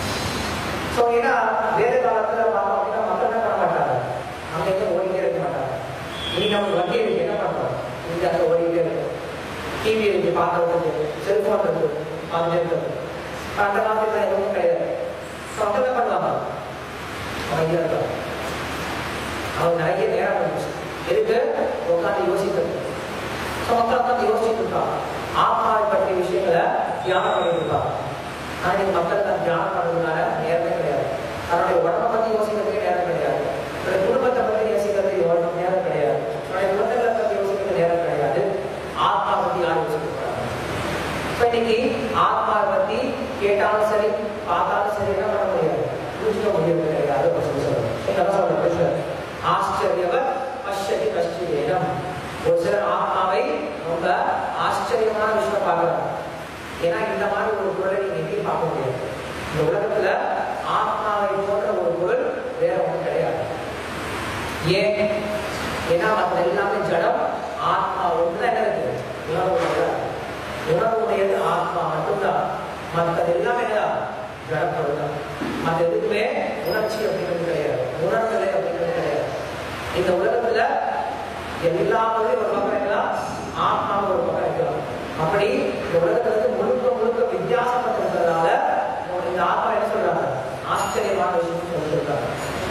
Speaker 1: ஸோ ஏன்னா வேற காலத்துல பார்த்தோம் அப்படின்னா மக்கள் என்ன பண்ண மாட்டாங்க? அங்க எங்க ஓடிக்கிட்டே இருக்க மாட்டாங்க. இன்னைக்கு நமக்கு வண்டி இருக்கு, என்ன பண்றோம்? இன்னைக்கு அங்க ஓடிக்கிட்டே இருக்கும். டிவி இருக்கு பார்க்கறதுக்கு, செல்போன் இருக்கு பார்த்துட்டு இருக்கு. அந்த காலத்துல எதுவும் கிடையாது. மக்கள் என்ன பண்ணுவாங்க? அவங்க இருக்காங்க. அவங்க நிறைய நேரம் இருந்துச்சு எதுக்கு? உட்காந்து யோசிக்கிறது. மக்கள் உட்காந்து யோசிச்சுட்டு இருக்காங்க, ஆத்மாவை பற்றிய விஷயங்களை தியானம் பண்ணிட்டு இருக்காங்க. ஆனா இந்த மக்களுக்கு அந்த தியானம் பண்ணுறதுனால நேரமே கிடையாது. தன்னுடைய உடம்பை பத்தி யோசிக்கிறதுக்கு நேரம் கிடையாது, தன்னுடைய குடும்பத்தை பத்தி யோசிக்கிறதுக்கு நேரம் கிடையாது, தன்னுடைய குழந்தைகளை பத்தி யோசிக்கிறதுக்கு நேரம் கிடையாது. ஆத்மா பத்தி யாரும் யோசிக்கக்கூடாது. இப்போ இன்னைக்கு ஆத்மாவை பத்தி கேட்டாலும் சரி பார்த்தாலும் சரி என்ன பண்ண முடியாது? புரிஞ்சுக்க முடியாது கிடையாது. சொல்றேன் ஆச்சரியவர் பஷ்யதி கஷ்டிதேனம். ஒரு சிலர் ஆத்மாவை ரொம்ப ஆச்சரியமான விஷயம் பார்க்கறாங்க. ஏன்னா இந்த மாதிரி ஒரு பொருளை நீங்க எங்கேயும் பார்க்க முடியாது. இந்த உலகத்துல ஆத்மாவை போன்ற ஒரு பொருள் வேற ஒன்றும் கிடையாது. ஏன்? ஏன்னா மற்ற எல்லாமே ஜடம், ஆத்மா ஒன்று என்ன இருக்கு? உணர்வு. உணர்வுடையது ஆத்மா மட்டும்தான். மற்றது எல்லாமே என்னதான்? ஜடம் பொருள் தான். மற்ற எதுக்குமே உணர்ச்சி அப்படிங்கிறது கிடையாது, உணர்வுகளை அப்படிங்கிறது கிடையாது. இந்த உலகத்துல எல்லாமே ஒரு பக்கம் இருக்கலாம், ஆத்மாவும் ஒரு பக்கம் இருக்கலாம். அப்படி இந்த உலகத்துல முழுக்க முழுக்க வித்தியாசப்பட்டு இருக்கிறதால இந்த ஆத்மா என்ன சொல்றாங்க? ஆச்சரியமான விஷயம் சொல்லிருக்காங்க.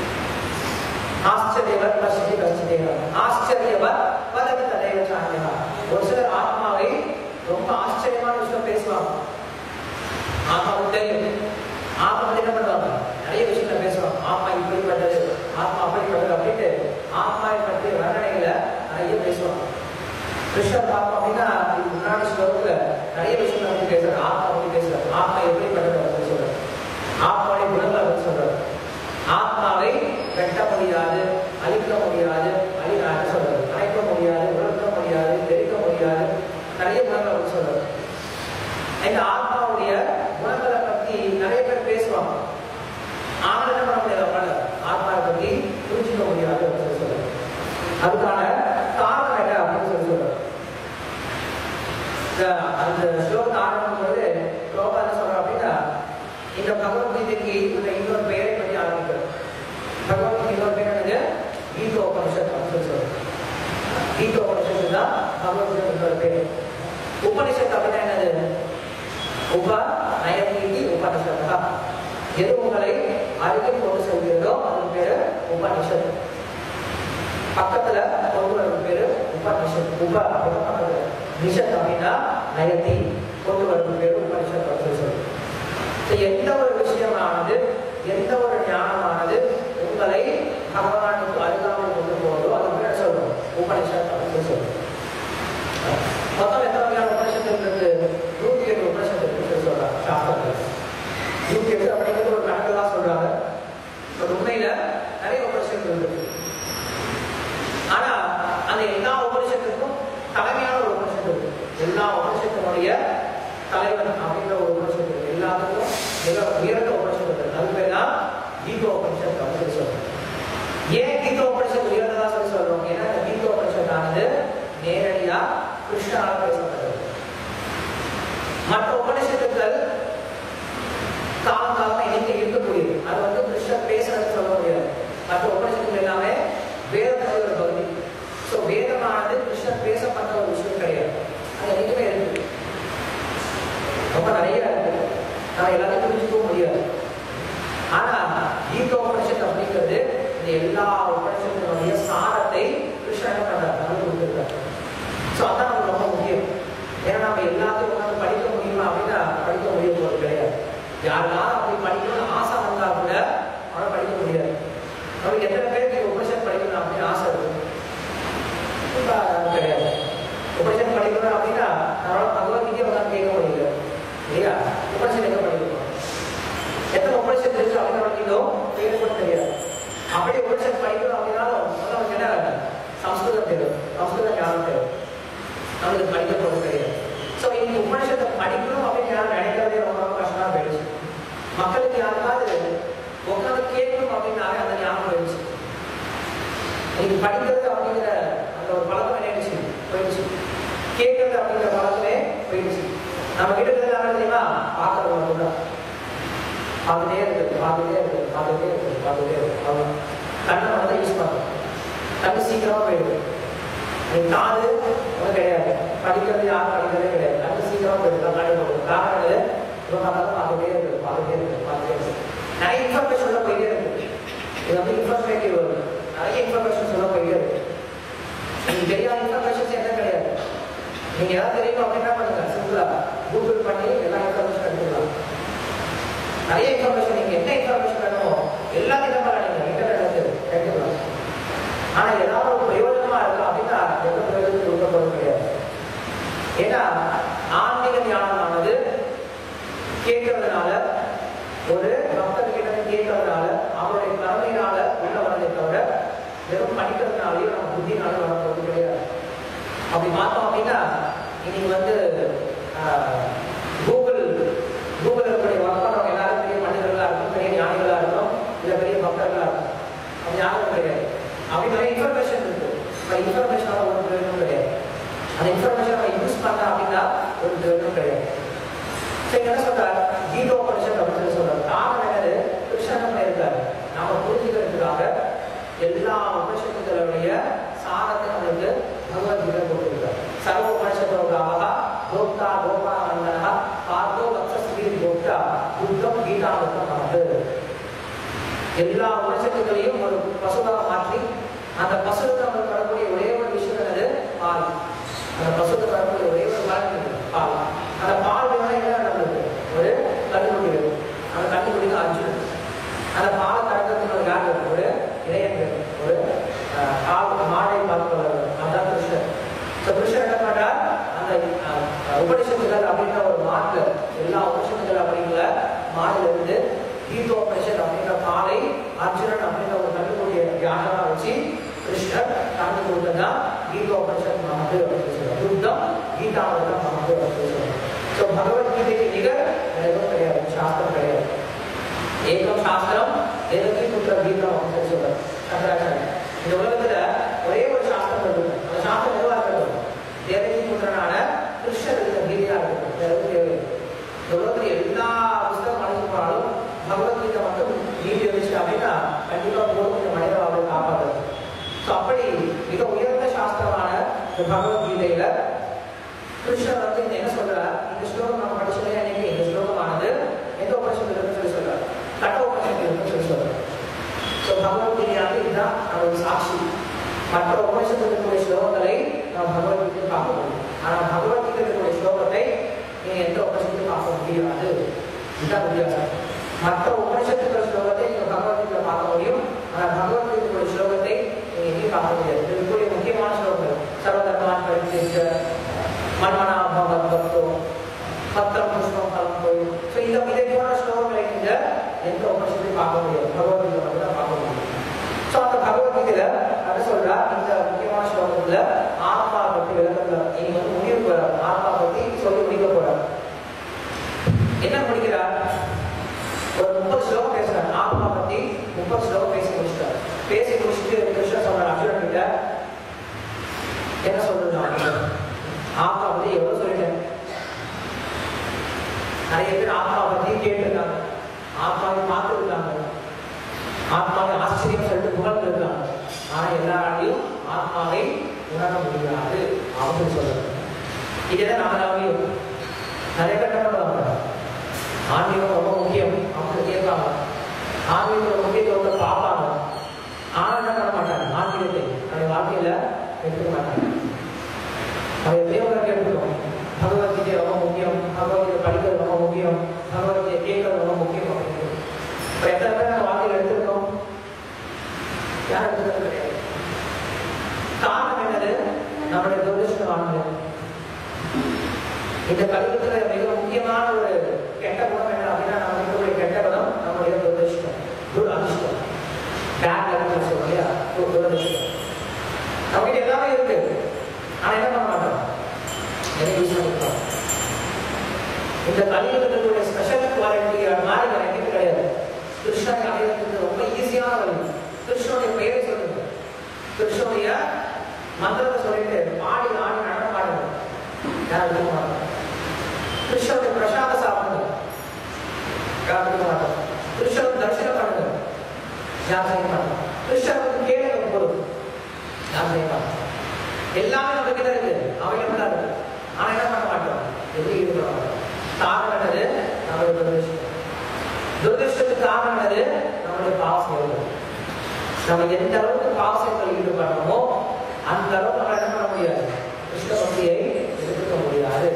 Speaker 1: ஆச்சரியவர் பஷ்யதி கஷ்டிதேனம். ஆச்சரியவர் வததி ததேவ சான்யஹ. ஒரு சிலர் ஆத்மாவை ரொம்ப ஆச்சரியமான விஷயம் பேசுவாங்க. ஆத்மாவுக்கு தெரியும், ஆத்மா பத்தி என்ன பண்ணுவாங்க? நிறைய விஷயங்களை பேசுவாங்க. ஆத்மா இப்படிப்பட்டது, ஆத்மா அப்படிப்பட்டது அப்படின்ட்டு ஆத்மாவை பற்றி வர்ணனைகளை நிறைய பேசுவாங்க. கிருஷ்ணர் பார்த்தோம் அப்படின்னா முன்னாடி ஸ்லோகத்துல நிறைய விஷயங்களை பற்றி பேசுறாரு. ஆத்மா பற்றி பேசுறாரு, ஆத்மா எப்படிப்பட்டது அப்படின்னு சொல்றாரு, ஆத்மாவுடைய குணங்களை பற்றி சொல்றாரு. ஆத்மாவை வெட்ட முடியாது, அழிக்க முடியாது, அழிக்க சொல்றாரு, அணைக்க முடியாது, உணர்த்த முடியாது, தெரிவிக்க முடியாது, நிறைய குணங்களை பற்றி சொல்றாரு. இந்த ஆத்மாவுடைய குணங்களை பத்தி நிறைய பேர் பேசுவாங்க. ஆனா என்ன பண்ண முடியாது? அவங்களால ஆத்மாவை பத்தி புரிஞ்சுக்க முடியாது அப்படின்னு சொல்றாரு. அதுக்கான காரணம் என்ன அப்படின்னு சொல்லி சொல்றாரு. அந்த ஸ்லோகத்தை ஆரம்பிக்கும் பொழுது ரோபா என்ன சொல்றோம் அப்படின்னா, இந்த பகவத்கீதைக்கு உள்ள இன்னொரு பெயரை பற்றி ஆரம்பிக்கிறோம். பகவத்கீதை இன்னொரு பெயர் என்னது? கீதோபனிஷத் அப்படின்னு சொல்லி சொல்றோம். கீதோபனிஷத்து தான் பகவத்கீதை இன்னொரு பெயர். உபனிஷத் அப்படின்னா என்னது? உப நயநீதி உபனிஷத்தா. எது உங்களை அருகில் கொண்டு செல்கிறதோ அதன் பேரு உபனிஷத். பக்கத்துல கொண்டு வரும் பேரு உபனிஷத். உப அப்படின்னா பக்கத்துல, நிஷத் அப்படின்னா நயத்தி, கொண்டு வரும் பேரு உபனிஷத் அப்படின்னு சொல்லுது. எந்த ஒரு விஷயமானது, எந்த ஒரு ஞானமானது உங்களை பகவானுக்கு அருகாமல் கொண்டு போவதோ அதன் பேர் சொல்றோம் உபனிஷத் அப்படின்னு சொல்றோம். மொத்தம் எத்தனை வகையான உபனிஷத்து இருக்கு? நூத்தி எட்டு உபனிஷத்து இருக்கு சொல்றாங்க சாஸ்திரத்துல. நூத்தி எட்டு அப்படிங்கிறது ஒரு கணக்கு தான் சொல்றாங்க. உண்மையில நிறைய உபனிஷத்து இருக்கு. ஆனா அந்த எல்லா உபனிஷத்துக்கும் தலைமையான ஒரு உபனிஷத்து இருக்கு. எல்லா உபனிஷத்தினுடைய தலைவன் அப்படின்ற ஒரு உபனிஷத்து இருக்கு. எல்லாத்துக்கும் மிக உயர்ந்த உபனிஷத்து இருக்கு. அது பேர் தான் கீதா உபனிஷத்து அப்படின்னு சொல்றோம். ஏன் கீதா உபனிஷத்து உயர்ந்ததா சொல்லி சொல்றோம்? ஏன்னா இந்த கீதா உபனிஷத்தானது நேரடியா கிருஷ்ணனால பேசப்பட்டது. மற்ற உபனிஷத்துக்கள் காலம் காலமா இணைந்து இருக்கக்கூடியது. அது வந்து கிருஷ்ணர் பேசுறதுன்னு சொல்ல முடியாது. மற்ற உபனிஷத்துக்கள் எல்லாமே வேதத்துல ஒரு பகுதி. ஸோ வேதமானது கிருஷ்ணர் பேசப்பட்ட ஒரு விஷயம் கிடையாது. அது எதுவுமே இருக்கு, ரொம்ப நிறைய இருக்கு. நம்ம எல்லாத்தையும் புரிஞ்சுக்கவும் முடியாது. ஆனா கீதா உபனிஷத்து அப்படிங்கிறது இந்த எல்லா உபனிஷத்தினுடைய சாரத்தை கிருஷ்ணன் பண்றாரு, நமக்கு கொடுத்துருக்காரு. ஸோ அதான் நமக்கு ரொம்ப முக்கியம். ஏன்னா நம்ம எல்லாத்தையும் உட்காந்து படிக்க முடியுமா அப்படின்னா படிக்க முடிய போறது கிடையாது. யாருனாலும் அப்படி படிக்கணும்னு ஆசை வந்தா கூட அவனை படிக்க முடியாது. நமக்கு எத்தனை பேருக்கு உபனிஷத் படிக்கணும் அப்படின்னு ஆசை இருக்கு? கிடையாது. உபனிஷத் படிக்கணும் அப்படின்னா நம்மளால பகவத்கீதையை உட்காந்து கேட்க முடியல இல்லையா? உபனிஷத் எங்க படிக்கணும்? எத்தனை உபனிஷத் இருக்கு அப்படின்னு நமக்கு கேட்க தெரியாது. அப்படி உபனிஷத் படிக்கணும் அப்படின்னாலும் நமக்கு என்ன சம்ஸ்கிருதம் தெரியும், சம்ஸ்கிருத ஞானம் தெரியும். நம்மளுக்கு படிக்க போறது கிடையாது. ஸோ இன்னைக்கு உபனிஷத்தை படிக்கணும் அப்படின்னு யாரும் நினைக்கிறதே ரொம்ப ரொம்ப கஷ்டமா போயிடுச்சு. மக்களுக்கு யாருக்காவது உட்காந்து கேட்கணும் அப்படின்னாலே அந்த ஞானம் போயிடுச்சு. இன்னைக்கு படிக்கிறது அப்படிங்கிற அந்த ஒரு பழக்கம் என்ன போயிடுச்சு. கேட்கறது அப்படிங்கிற பழக்கமே போயிடுச்சு. நம்ம கிட்ட எல்லாரும் தெரியுமா? பார்க்கறது மட்டும்தான். பார்த்துட்டே இருக்குது, பார்த்துட்டே இருக்குது, பார்த்துட்டே இருக்குது, பார்த்துட்டே இருக்கு. அவ்வளோ கண்ணை வந்து யூஸ் பண்ணுறோம். கண்ணு சீக்கிரமா போயிடுது. காது ஒன்றும் கிடையாது. படிக்கிறது யாரும் படிக்கிறதே கிடையாது. கண்ணு சீக்கிரமா போயிடுது. கண்ணு போடுது. காரணம் இப்போ பார்த்தாலும் பார்த்துட்டே இருக்குது, பார்த்துட்டே இருக்குது, பார்த்துட்டே இருக்குது. நிறைய இன்ஃபர்மேஷன் சொல்ல போயிட்டே இருக்கு. இது வந்து இன்ஃபர்மேட்டிவ் வருது. நிறைய இன்ஃபர்மேஷன் சொல்ல போயிட்டே இருக்கு. நீங்க தெரியாத இன்ஃபர்மேஷன்ஸ் என்ன கிடையாது. நீங்க ஏதாவது தெரியும் அப்படின்னா பண்ணுங்க, சிம்பிளா கூகுள் பண்ணி எல்லா இன்ஃபர்மேஷன் எடுத்துக்கலாம். நிறைய இன்ஃபர்மேஷன் நீங்க என்ன இன்ஃபர்மேஷன் வேணுமோ எல்லாத்தையும் நீங்க இன்டர்நெட் எடுத்துக்கலாம். ஆனா ஏதாவது ஒரு பிரயோஜனமா இருக்கா அப்படின்னா எந்த பிரயோஜனத்துக்கு இருக்க போறது கிடையாது. ஏன்னா ஆன்மீக ஞானமானது கேட்கறதுனால, ஒரு பக்தர் கிட்ட கேட்கறதுனால, அவருடைய கடமையினால உள்ள வரதை தவிர வெறும் படிக்கிறதுனாலையும் நம்ம புத்தினால வரப்போறது கிடையாது. அப்படி பார்த்தோம் அப்படின்னா இன்னைக்கு வந்து கூகுள் கூகுள் இருக்கக்கூடிய ஒர்க் பண்றவங்க எல்லாரும் பெரிய மனிதர்களா இருக்கும், பெரிய ஞானிகளா இருக்கும், இல்ல பெரிய பக்தர்களா இருக்கும். அப்படி யாரும் கிடையாது. அப்படி நிறைய இன்ஃபர்மேஷன் இருக்கு. இன்ஃபர்மேஷனால ஒரு பிரயோஜனம் கிடையாது. அந்த இன்ஃபர்மேஷன் நம்ம யூஸ் பண்ண அப்படின்னா ஒரு பிரயோஜனம் கிடையாது. சரி, என்ன சொல்றாரு? கீதா உபனிஷத் அப்படின்னு சொல்றாரு. காரணம் என்னது? கிருஷ்ணன் இருக்காரு. நாம புரிஞ்சுக்கிறதுக்காக எல்லா உபனிஷத்துகளுடைய சாரத்தை நம்மளுக்கு பகவத்கீதை கொடுத்திருக்காரு. சர்வ உபனிஷத்தோகாவா கோப்தா கோபா வந்தனா பார்த்தோ வத்சஸ்ரீ கோப்தா புத்தம் கீதாமிருதம் நமது. எல்லா உபனிஷத்துகளையும் ஒரு பசுவாக மாற்றி அந்த பசுவுக்கு நம்மளுக்கு வரக்கூடிய ஒரே ஒரு விஷயம் என்னது? பால். அந்த பசுவுக்கு வரக்கூடிய ஒரே ஒரு பலன் பால். அந்த பால் வேணா என்ன நம்மளுக்கு ஒரு கண்ணுக்குடி வேணும். அந்த கண்ணுக்குடி தான் அர்ஜுனன். அந்த பாலை கறக்கிறதுக்கு ஒரு யார் வேணும்? ஒரு இளையன் வேணும். ஒரு கால் மாடை பார்ப்பவர், அதுதான் கிருஷ்ணன். கிருஷ்ணன் என்ன பண்றார்? அந்த உபனிஷத்துகள் அப்படின்ற ஒரு மாட்டு, எல்லா உபனிஷத்துகள் அப்படிங்கிற மாடுல இருந்து கீதோபனிஷத் அப்படின்ற பாலை அர்ஜுனன் அப்படின்ற ஒரு கண்ணுக்குடிய தியாகமா வச்சு கிருஷ்ணர் கண்டு கொடுத்ததான் கீதோபனிஷத் நமக்கு அப்படின்னு சொல்றாங்க. புத்தம் கீதாமிருதம் நமக்கு அப்படின்னு சொல்றாங்க. ஸோ பகவத்கீதைக்கு நிகர் எதுவும் கிடையாது, சாஸ்திரம் கிடையாது. ஏகம் சாஸ்திரம் எதற்கு புத்திர கீதம் அப்படின்னு சொல்றாங்க சங்கராச்சாரியர். இந்த உலகத்துல ஒரே ஒரு சாஸ்திரம் இருக்கு. அந்த சாஸ்திரம் எதுவா இருக்கட்டும், தேவகி புத்திரனான கிருஷ்ணர் இருக்கிற கீதையா இருக்கட்டும், எதுவும் தேவை. இந்த உலகத்துல எல்லா புத்தகம் அழைத்து போனாலும் பகவத்கீதை மட்டும் நீதி இருந்துச்சு அப்படின்னா கண்டிப்பா போதும் இந்த மனித வாழ்வை காப்பாற்றுறது. ஸோ அப்படி மிக உயர்ந்த சாஸ்திரமான இந்த பகவத்கீதையில கிருஷ்ணர் வந்து என்ன சொல்றார்? இந்த ஸ்லோகம் நம்ம படிச்சதே அன்னைக்கு இந்த ஸ்லோகமானது எந்த உபனிஷத்துல இருக்குன்னு சொல்லி சொல்றார்? கட்ட உபனிஷத்துல இருக்குன்னு சொல்லி சொல்றார். ஒரு சாட்சி. மற்ற உபநிஷத்தில் இருக்கக்கூடிய ஸ்லோகங்களை நாம் பகவத்கீதையில் பார்க்க முடியும். ஆனால் பகவத்கீதையில் இருக்கக்கூடிய ஸ்லோகத்தை நீங்க எந்த உபநிஷத்தையும் பார்க்க முடியாது. இதுதான் வித்தியாசம். மற்ற உபநிஷத்துக்கள் ஸ்லோகத்தை நீங்க பகவத்கீதையில் பார்க்க முடியும். ஆனால் பகவத்கீதையுடைய ஸ்லோகத்தை நீங்க எங்கேயும் பார்க்க முடியாது. இதுக்குரிய முக்கியமான ஸ்லோகங்கள் சர்வதர்மான் பரித்யஜ்ய மன்மனா பவத் பக்தோ பத்திரம் புஷ்பம் பலம் கோயில். ஸோ இந்த இதை போன்ற ஸ்லோகங்களை நீங்க எந்த உபநிஷத்தையும் பார்க்க முடியாது. பகவத்கீதை மட்டும் தான் பார்க்க முடியும். ஸோ அந்த பகவத்கீதையில என்ன சொல்றா, இந்த முக்கியமான ஸ்லோகத்துல ஆத்மா பற்றி விளக்கத்துல இனி வந்து முடிவு போறார். ஆத்மா பத்தி சொல்லி முடிக்க போறார். என்ன முடிக்கிறார்? ஒரு முப்பது ஸ்லோகம் பேசுறாரு. ஆத்மா பத்தி முப்பது ஸ்லோகம் பேசி முடிச்சிட்டார். பேசி முடிச்சுட்டு கிருஷ்ணன் சொல்றார் அர்ஜுனன் கிட்ட, என்ன சொல்றது, ஆத்மா பத்தி எவ்வளவு சொல்லிட்டேன். நிறைய பேர் ஆத்மா பத்தி கேட்டிருக்காங்க, ஆத்மாவை பார்த்து இருக்காங்க, ஆத்மாவை ஆச்சரியம் சொல்லிட்டு புகழ்ந்து இருக்காங்க. ஆனா எல்லாராலையும் ஆத்மாவை உணர முடியாது அப்படின்னு சொல்றாங்க. இதுதான் நம்மளாலையும் நிறைய பேர் என்ன பண்ணுவாங்க, ஆன்மீகம் ரொம்ப முக்கியம் அவங்க கேட்பாங்க, ஆன்மீகம் முக்கியத்துவத்தை பார்ப்பாங்க. ஆனா என்ன பண்ண மாட்டாங்க, ஆன்மீகத்தை நம்முடைய வாழ்க்கையில எடுத்துக்க மாட்டாங்க. நிறைய தேவர்கள் எடுத்துக்கோம், பகவத்கீதை ரொம்ப முக்கியம், பகவத்கீதை படிக்கிறது ரொம்ப முக்கியம், பகவத்கீதை கேட்கறது ரொம்ப முக்கியம் அப்படின்னு. இப்போ எத்தனை பேர் நம்ம வாழ்க்கையில் எடுத்துருக்கோம்? யாரும் எடுத்துக்கிறது கிடையாது. காரணம் என்னது? நம்முடைய துரதிருஷ்டம் ஆனது. இந்த கலியுகத்துல மிக முக்கியமான ஒரு கெட்ட குணம் என்ன அப்படின்னா, நம்ம இருக்கக்கூடிய கெட்ட குணம் நம்முடைய துரதிருஷ்டம், துரதிருஷ்டம், பேட் லெவல் சொல்றோம் இல்லையா, துரதிருஷ்டம். நம்மகிட்ட எல்லாமே இருக்கு, ஆனா என்ன பண்ண மாட்டோம், எதை யூஸ் பண்ணிருக்கோம். இந்த கலியுகத்தினுடைய ஸ்பெஷல் குவாலிட்டி மாதிரி வேற எதுவும் கிடையாது. கிருஷ்ணனை அடைவதற்கு ரொம்ப ஈஸியான வழி. கிருஷ்ணனுடைய பெயரை சொல்லுங்க, கிருஷ்ணனுடைய மந்திரத்தை சொல்லிட்டு பாடி ஆடி நடனம் பாடுங்க, யாரும் எடுக்க மாட்டோம். கிருஷ்ணனுடைய பிரசாத சாப்பிடுங்க, யாரும் எடுக்க மாட்டோம். கிருஷ்ணனுக்கு தரிசனம் பண்ணுங்க, யாரும் செய்ய மாட்டோம். கிருஷ்ணனுக்கு கேளுங்க பொருள், யாரும் செய்ய மாட்டோம். எல்லாமே நம்ம கிட்ட இருக்கு, அவையும் தான் இருக்கு, ஆனா என்ன பண்ண மாட்டோம், எப்படி ஈடுபட மாட்டோம். காரணம் என்னது? நம்மளுடைய துரதிருஷ்டம். துரதிருஷ்டத்துக்கு காரணம் என்னது? நம்மளுடைய பாவம். நம்ம எந்த அளவுக்கு பாவத்தில் ஈடுபடுறோமோ அந்த அளவுக்கு நம்ம என்ன பண்ண முடியாது, கிருஷ்ண பக்தியை எடுத்துக்க முடியாது.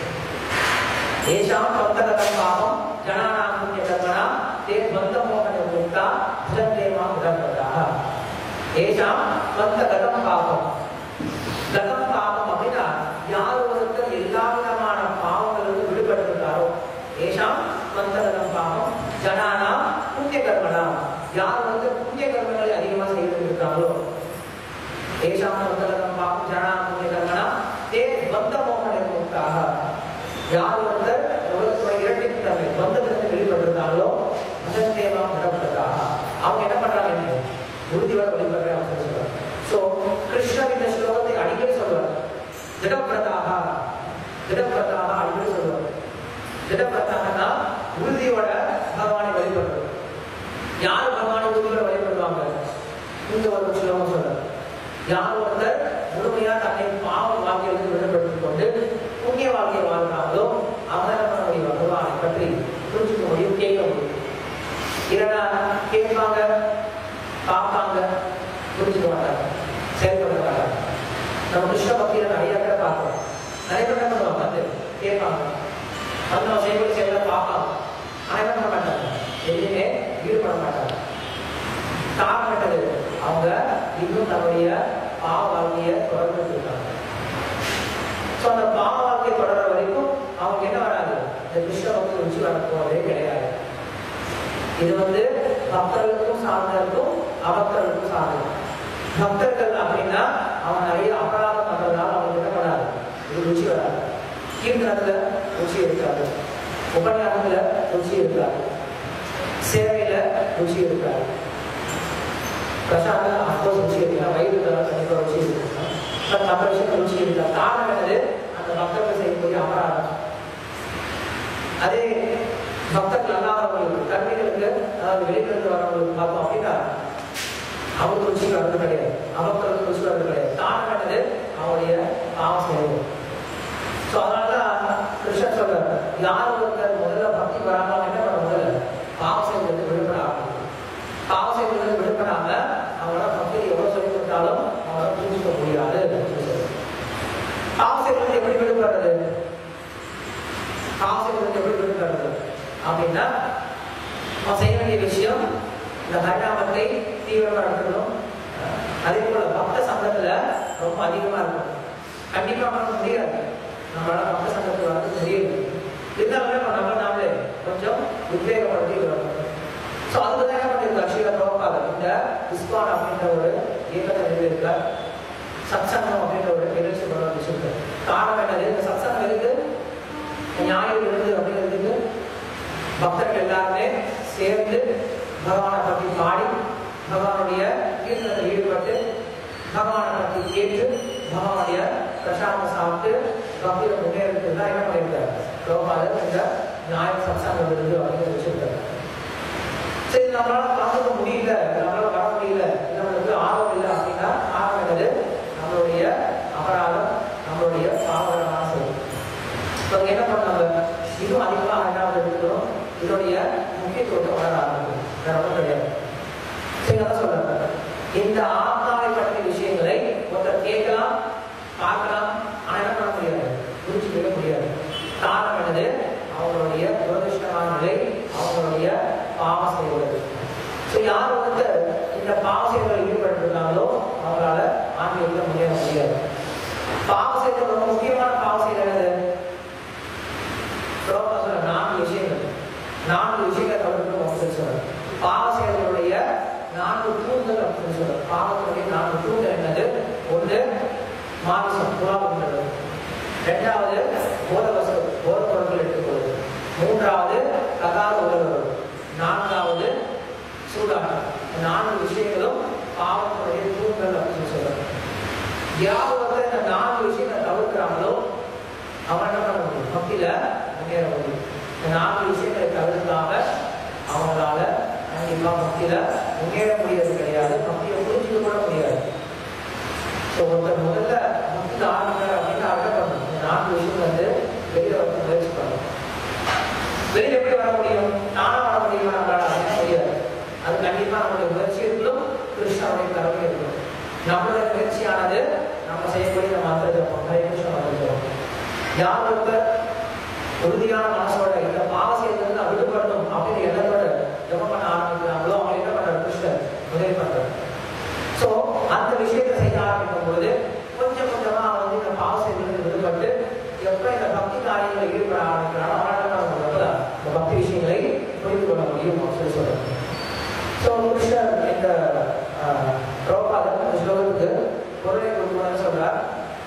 Speaker 1: ஏஷாம் பந்தகதம் பாவம் ஜனானாம் புண்ணியகர்மணாம் தே பந்த மோகன முக்தா ஜன்மேமா உடன்பதாக. ஏஷாம் பந்தகதம் பாவம், கதம் பாவம் அப்படின்னா யார் ஒருத்தர் எல்லா விதமான பாவங்களுக்கு விடுபட்டிருக்காரோ, ஏஷாம் பந்தகதம் பாவம் ஜனானாம் புண்ணிய கர்மணாம், யார் வந்து புண்ணிய கர்மங்களை அதிகமாக செய்து இருக்காங்களோ, ஏஷாம் பந்தகதம் பாவம் ஜனானாம் புண்ணிய கர்மணாம் தே பந்த மோகன முக்தாக, யார் ஒருத்தர் உலகத்துடைய இரட்டிப்பு தன்மை பந்தத்திலிருந்து வெளிப்பட்டிருக்காங்களோ அதேவா விடப்பட்டதாக, அவங்க என்ன பண்றாங்க, உறுதியோட வழிபடுறேன் அப்படின்னு சொல்றாங்க. சோ கிருஷ்ணர் இந்த ஸ்லோகத்தை அடிக்கடி சொல்வார். திடப்பிரதாக, திடப்பிரதாக அடிக்கடி சொல்வார். திடப்பிரதாகனா உறுதியோட பகவானை வழிபடுறது. யார் பகவானை உறுதியோட வழிபடுவாங்க? இந்த ஒரு ஸ்லோகம் சொல்றார். யார் ஒருத்தர் முழுமையா தன்னை பாவ வாழ்க்கையிலிருந்து விடுபடுத்திக் கொண்டு புண்ணிய வாழ்க்கையை வாழ்றாங்களோ அவங்க என்ன பண்ண முடியும், பகவானை பற்றி புரிஞ்சுக்க முடியும், கேட்க முடியும். இல்லைன்னா கேட்பாங்க, பார்ப்பாங்க, புரிஞ்சுக்க மாட்டாங்க, செயல்பட மாட்டாங்க. நம்ம கிருஷ்ண பக்தியில நிறைய பேரை பார்க்கிறோம். நிறைய பேர் என்ன பண்ணுவாங்க, வந்து கேட்பாங்க, வந்து நம்ம செயல்படி செயல பார்ப்பாங்க, ஆனா என்ன பண்ண மாட்டாங்க, எதுவுமே ஈடுபட மாட்டாங்க. காரணம் என்னது, அவங்க இன்னும் தன்னுடைய பாவ வாழ்க்கையை தொடர்ந்து இருக்காங்க. ஸோ அந்த பாவ வாழ்க்கையை தொடர்ற வரைக்கும் அவங்க என்ன வராது, இந்த கிருஷ்ண பக்தி ருச்சி வர போறதே கிடையாது. இது வந்து பக்தர்களுக்கும் சார்ந்ததுக்கும் அபக்தர்களுக்கும் சார்ந்தது. பக்தர்கள் அப்படின்னா அவங்க நிறைய அபராதம் பண்றதுனால அவங்க என்ன பண்ணாது, இது ருச்சி வராது. கீர்த்தனத்துல ருச்சி இருக்காது, உபன்யாசத்துல ருச்சி இருக்காது, சேவையில ருச்சி இருக்காது, பிரசாதம் அப்போது ருச்சி இருக்கா, வயிறு கண்டிப்பாக ருச்சி இருக்கு, மற்ற விஷயத்துல ருச்சி இருக்கா. காரணம் என்னது, அந்த பக்தர்கள் செய்யக்கூடிய அபராதம். அதே பக்தர்கள் அல்லாதவர்களுக்கு கர்மிகளுக்கு, அதாவது வெளியிலிருந்து வரவங்களுக்கு பார்த்தோம் அப்படின்னா அவங்களுக்கு ருச்சி வரது கிடையாது, அவங்களுக்கு ருச்சி வரது கிடையாது. காரணம் என்னது, அவங்களுடைய பாவம் செய்வது. ஸோ அதனாலதான் கிருஷ்ணன் சொல்றாரு, யார் ஒருத்தர் முதல்ல பக்தி வராம என்ன பண்ண, முதல்ல பாவம் செய்வது விடுபட ஆகும். பாவம் செய்வது விடுபடாம அவங்களோட பக்தி எவ்வளவு அப்படின்னா அவன் செய்ய வேண்டிய விஷயம் இந்த ஹரிநாமத்தை தீவிரமாக எடுத்துக்கணும். அதே போல பக்த சங்கத்துல ரொம்ப அதிகமா இருக்கும். கண்டிப்பா பண்ண முடியாது, நம்மளால பக்த சங்கத்துல வந்து தெரியுது. இருந்தாலுமே நம்ம நாமளே கொஞ்சம் உத்வேகப்படுத்தி வரணும். ஸோ அதுக்கு தான் என்ன பண்ணியிருக்காரு ஸ்ரீல பிரபுபாதர் இந்த இஸ்கான் அப்படின்ற ஒரு இயக்கத்தை நிறுவியிருக்கார். சத்சங்கம் அப்படின்ற ஒரு நிகழ்ச்சி கொண்டு வந்து வச்சிருக்காரு. காரணம் என்னது? இந்த சத்சங்கம் இருக்கு, நியாயம் இருக்கு அப்படிங்கிறதுக்கு பக்தர்கள் எல்லாருமே சேர்ந்து பகவானை பற்றி பாடி பகவானுடைய கீர்த்தனத்தில் ஈடுபட்டு பகவானை பற்றி கேட்டு பகவானுடைய பிரசாதம் சாப்பிட்டு பக்தியில முன்னேறது தான் என்ன பண்ணியிருக்காரு பிரபுபாதர் இந்த நியாய சத்சங்கம் இருக்கு அப்படின்னு வச்சிருக்காரு. சரி, நம்மளால கலந்துக்க முடியல, நம்மளால வர முடியல, நம்மளுக்கு ஆர்வம் இல்லை அப்படின்னா காரணம் என்னது? நம்மளுடைய அபராதம், நம்மளுடைய பாவகரமான செயல். இப்போ என்ன பண்ணாங்க? இன்னும் அதிகமாக ரெண்டாவது எடுத்துக்கிறோம், இதோடைய முக்கியத்துவத்தை வளர ஆரம்பிக்கும். வேற ஒன்றும் கிடையாது. சரி, என்ன சொல்றாங்க? இந்த ஆத்மாவை பற்றிய விஷயங்களை ஒருத்தர் கேட்கலாம், பார்க்கலாம், ஆனா என்ன பண்ண முடியாது? புரிஞ்சுக்கவே முடியாது. காரணம் என்னது? அவங்களுடைய துரதிருஷ்டமான நிலை, அவங்களுடைய பாவ செயல்கள். ஸோ யார் வந்து இந்த பாவ செயல்கள் ஈடுபட்டிருக்காங்களோ அவங்களால ஆன்மீகத்தில் முன்னேற முடியாது. பாவ செயல்கள் ரொம்ப முக்கியமான பாவ செயல் என்னது? சொல்ற நான்கு விஷயங்கள், நான்கு விஷயங்களை தவிர்த்து அப்படின்னு சொல்றாரு. பாவ செயல்களுடைய நான்கு தூண்கள் அப்படின்னு சொல்றாரு. பாவத்தினுடைய நான்கு தூண்கள் என்னது? ஒன்று மாமிசம், புறாவுன்றது. இரண்டாவது போத வசு போத பொருட்கள் எடுத்துக்கொள்வது. மூன்றாவது கதார உறவுகள். நான்காவது சூதாட்டம். நான்கு விஷயங்களும் பாவத்தினுடைய தூண்கள் அப்படின்னு சொல்றாங்க. யார் வந்து இந்த நான்கு விஷயங்களை தவிர்க்கிறாங்களோ அவன் என்ன பண்ண முடியும்? பக்தியில முன்னேற முடியும். இந்த நான்கு விஷயங்களை தவிர்க்காம அவங்களால கண்டிப்பா பக்தியில முன்னேற முடியாது கிடையாது, பக்தியை புரிஞ்சுக்க கூட முடியாது. ஸோ ஒருத்தர் முதல்ல பக்தியில் ஆரம்பிக்கிறார் அப்படின்னா அழக பண்ணணும். இந்த நான்கு விஷயம் வந்து வெளியில வந்து முயற்சி பண்ணணும். வெளியில எப்படி வர முடியும்? நானா வர முடியுமா? நம்மளால அப்படின்னு முடியாது. அது கண்டிப்பா நம்மளுடைய முயற்சி இருக்கணும், கிருஷ்ணனுடைய கருணை இருக்கணும். நம்மளுடைய முயற்சியானது நம்ம செய்யக்கூடிய மந்திர ஜபம், ஹரே கிருஷ்ண மந்திர ஜபம். யார் ஒருத்தர் உறுதியான மனசோட இந்த பாவ செயல்கள் நான் விடுபடணும் அப்படின்னு எண்ணத்தோட ஜபம் பண்ண ஆரம்பிக்கிறாங்களோ அவங்க என்ன பண்றாரு? கிருஷ்ணர் உதவி பண்றாரு. ஸோ அந்த விஷயத்தை செய்ய ஆரம்பிக்கும் பொழுது கொஞ்சம் கொஞ்சமா வந்து இந்த பாவ செயல்களுக்கு விடுபட்டு எப்ப இந்த பக்தி காரியங்களை ஈடுபட ஆரம்பிக்கிறானோ அவனால இந்த பக்தி விஷயங்களை புரிந்து கொள்ள முடியும் அப்படின்னு சொல்றாங்க. ஸோ கிருஷ்ணர் இந்த பிரபுபாதர் இந்த ஸ்லோகத்துக்கு பொருளை கொடுக்கணும்னு சொல்றார்.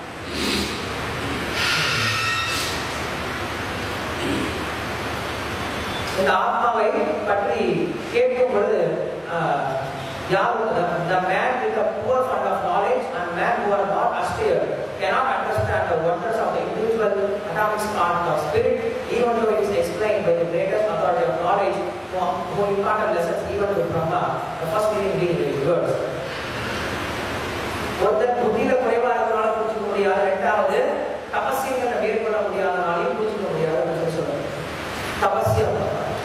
Speaker 1: இந்த ஆத்மாவை பற்றி கேட்கும் பொழுது யார் the man with a poor fund of knowledge and man who are not austere cannot understand the wonders of the individual atomic spark of spirit, even though it is explained by the greatest authority of knowledge who, who imparted lessons even to Brahma, the first meaning being in words. ஒருத்தர் புத்தியில குறைவா இருக்கிறனால புரிஞ்சுக்க முடியாது, இரண்டாவது தபஸ்யங்களை மேற்கொள்ள முடியாதனாலையும் புரிஞ்சுக்க முடியாது சொல்றாங்க. தபஸ்யம்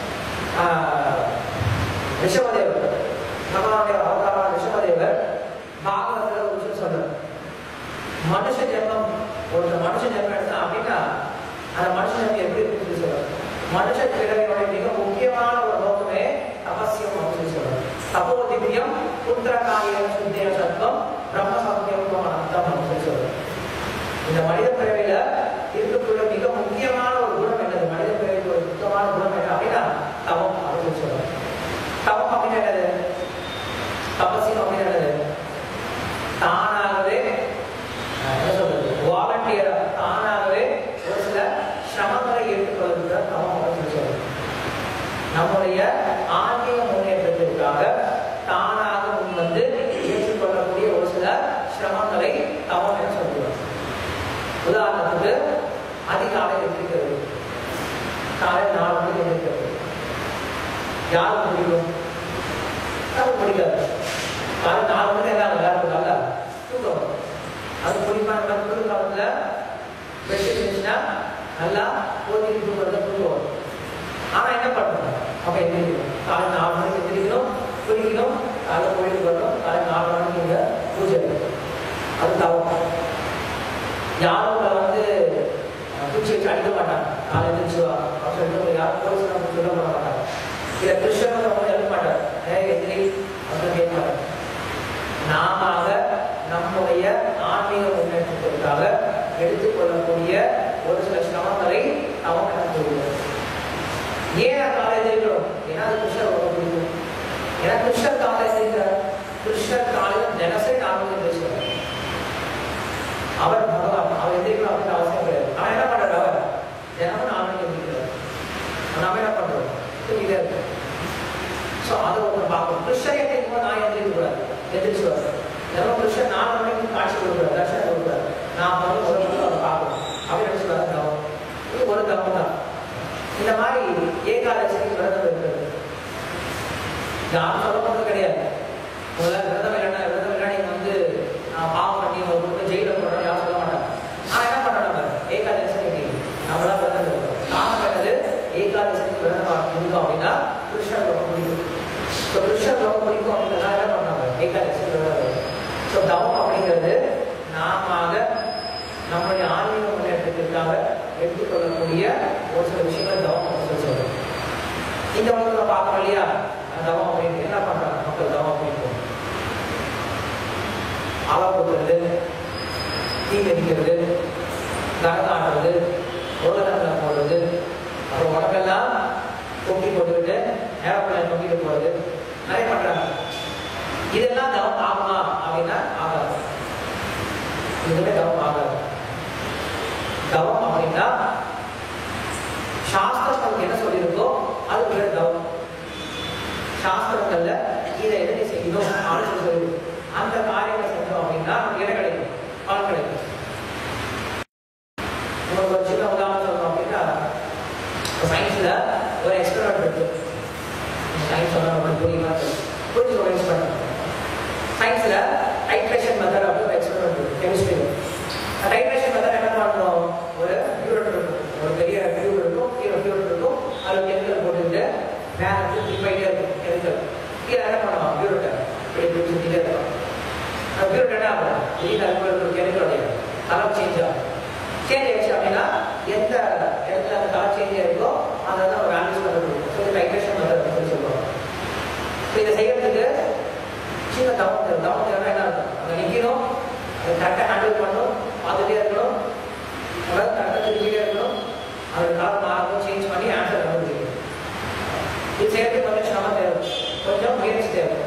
Speaker 1: ரிஷபதேவர், பகவானுடைய அவதாரமான ரிஷபதேவர் பாகவத்துல ஒரு விஷயம் சொல்றார். மனுஷ ஜென்மம், ஒரு மனுஷ ஜென்மம் எடுத்தா அப்படின்னா அந்த மனுஷனுக்கு எப்படி இருக்குன்னு சொல்றாரு. மனுஷ பிறவியோட மிக முக்கியமான ஒரு நோக்கமே தபஸ்யம் அப்படின்னு சொல்றாரு. தபோ திவ்யம் புத்திரகாயம் சுத்தேவ சத்வம் பிரம்ம சத்தியம் அர்த்தம் அப்படின்னு சொல்றாரு. இந்த மனித பிறவியில இருக்கக்கூடிய மிக முக்கியமான ஒரு குணம் என்னது? மனித பிறவிக்கு ஒரு முக்கியமான குணம் என்ன அப்படின்னா தவம் அப்படின்னு சொல்றாரு. தவம் அப்படின்னு என்னது? தபஸ்யம் அப்படின்னு என்னது? தானாகவே என்ன சொல்றது? வாலண்டியரா தானாகவே ஒரு சில சிரமங்களை ஏற்றுக்கொள்கிற தவம் அப்படின்னு சொல்றது. நம்முடைய ஆன்மீக முன்னேற்றத்திற்காக தானாக முன் வந்து ஏற்றுக்கொள்ளக்கூடிய ஒரு சில சிரமங்களை தவம் என சொல்லுவாங்க. உதாரணத்துக்கு அதிகாலை எந்திரிக்கிறது, காலை நாலு மணிக்கு எந்திரிக்கிறது. யாருக்கு பிடிக்கும்? யாருக்கு பிடிக்காது? காலை நாலு மணி எல்லாம் வேறு நல்லா தூக்கம். அது பிடிப்பாங்க. குளிர் காலத்துல வெட்டி இருந்துச்சுன்னா நல்லா போதிக்கு தூக்கிறத தூக்கம். ஆனா என்ன பண்ணணும்? அப்ப எந்திரிக்கணும். காலை நாலு மணிக்கு எந்திரிக்கணும், குளிக்கணும், காலை கோயிலுக்கு வரணும், காலை நாலு மணிக்கு இங்க பூஜை. அது தவம். யாரும் வந்து பூச்சி வச்சு அடிக்க மாட்டாங்க. காலை எழுந்திரிச்சுவா அப்படின்னு சொல்லிட்டு யாரும் போலீஸ் நம்ம சொல்ல போட மாட்டாங்க. இதை கிருஷ்ணன் அவங்க எழுத மாட்டார். ஏ எதிரி அப்படின்னு கேட்க மாட்டார். நாம நம்முடைய ஆன்மீக முன்னேற்றத்திற்காக எடுத்துக்கொள்ளக்கூடிய ஒரு சில சிரமங்களை அவங்க கற்றுக்கொள்வார். ஏன் காலை எதிர்க்கிறோம்? ஏன்னா அது கிருஷ்ணர் ரொம்ப பிடிக்கும். ஏன்னா கிருஷ்ணர் காலை எதிர்க்கிறார். கிருஷ்ணர் காலையில் தினசரி ஆன்மீகம் பேசுவார். அவர் பகவான், அவர் எதிர்க்கணும் அப்படின்னு அவசியம் கிடையாது. அவன் என்ன பண்றாரு? அவர் தினமும் ஆன்மீகம் எதிர்க்கிறார். நாம என்ன பண்றோம்? இதே இருக்கு. ஸோ அதை ஒன்று பார்க்கணும். கிருஷ்ணர் எதிர்க்கும் நான் எதிர்க்க கூடாது, எதிர்ச்சுவார். தினமும் கிருஷ்ணர் நாலு மணிக்கு காட்சி கொடுக்குறாரு, தர்ஷனம் கொடுக்குறாரு. நான் வந்து ஒரு மணி அதை பார்க்கணும் அப்படின்னு நினைச்சுவாரு. தவம் இது ஒரு தவம் தான். இந்த மாதிரி ஏகாதசிக்கு விரதம் இருக்கிறது யாரும் சொல்ல போறது கிடையாது. முதல்ல விரதம் இல்லைன்னா விரதம் இல்லைன்னா நீங்க வந்து பாவம் பண்ணி ஒரு ஜெயில போடுறோம் யாரும் சொல்ல மாட்டாங்க. ஆனா என்ன பண்றாங்க? ஏகாதசி நம்மளா விரதம் இருக்கோம். காரணம் என்னது? ஏகாதசிக்கு விரதம் இருந்தோம் அப்படின்னா கிருஷ்ணர் ரொம்ப பிடிக்கும். ஸோ கிருஷ்ணர் ரொம்ப பிடிக்கும் அப்படின்னா என்ன பண்றாங்க? ஏகாதசி விரதம். ஸோ தவம் அப்படிங்கிறது நாம நம்முடைய ஆன்மீக முன்னேற்றத்திற்காக எடுத்துக்கொள்ளக்கூடிய ஒரு சில விஷயங்கள் தவம் சொல்லி சொல்றோம். இந்த உலகத்துல பார்க்கணும் இல்லையா? தவம் அப்படின்னு என்ன பண்றாங்க மக்கள்? தவம் அப்படின்னு அளவு கொடுக்கறது, தீ மிதிக்கிறது, கரகாடுறது, உலகத்தில் போடுறது, அப்புறம் உடம்பெல்லாம் தொங்கி போட்டுக்கிட்டு ஏரோப்ளைன் தொங்கிட்டு போறது, நிறைய பண்றாங்க. இதெல்லாம் தவம் ஆகுமா அப்படின்னா ஆகாது. இதுவே தவம் ஆகாது. தவம் அப்படின்னா சாஸ்திரங்கள் என்ன சொல்லியிருக்கோ அது பேர் தவம். சாஸ்திரங்கள்ல இதை எதை செய்யணும் அப்படின்னு சொல்லி அந்த காரியங்களை செஞ்சோம் அப்படின்னா என்ன கிடைக்கும்? பலன் கிடைக்கும். உங்களுக்கு ஒரு சின்ன உதாரணம் சொல்லணும் அப்படின்னா சயின்ஸ்ல ஒரு எக்ஸ்பெரிமெண்ட் இருக்கு. சயின்ஸ் சொன்னா புரியுமா? புரிஞ்சு ஒரு எக்ஸ்பெரிமெண்ட். சயின்ஸ்ல டைட்ரேஷன் மெத்தட் அப்படின்னு ஒரு எக்ஸ்பெரிமெண்ட் இருக்கு கெமிஸ்ட்ரியில். டைட்ரேஷன் மெத்தட் என்ன பண்ணணும்? ஒரு பியூரட் இருக்கும், ஒரு பெரிய பியூர் இருக்கும், கீழே பியூரட் இருக்கும், அதில் கெமிக்கல் போட்டுட்டு மேலே வந்து போயிட்டே இருக்கும் கெமிக்கல். கீழே என்ன பண்ணுவோம்? பியூரட்டை இப்படி இப்படி சுற்றிட்டே இருக்கும். அந்த பியூரட் என்ன ஆகும்? திடீர்னு அதுக்குள்ள இருக்கிற கெமிக்கலுடைய கலர் சேஞ்ச் ஆகும். சேஞ்ச் ஆயிடுச்சு அப்படின்னா எந்த இடத்துல அந்த கலர் சேஞ்ச் ஆயிருக்கோ அதை தான் ஒரு வேல்யூஸ் மெத்தட் இருக்கும். ஸோ இது டைட்ரேஷன் மெத்தட் அப்படின்னு சொல்லுவாங்க. ஸோ இதை செய்யறதுக்கு சின்ன தவம் தேவை. தவம் தேவைன்னா என்ன இருக்கும்? அங்கே நிற்கணும், அதை கரெக்டாக ஹேண்டில் பண்ணணும், பார்த்துட்டே இருக்கணும், அதாவது கரெக்டாக திரும்பிட்டே இருக்கணும், அதோட கலர் மாறணும், சேஞ்ச் பண்ணி ஆன்சர் கண்டுபிடிக்கணும். இது செய்யறதுக்கு கொஞ்சம் சிரமம் தேவை, கொஞ்சம் முயற்சி தேவை.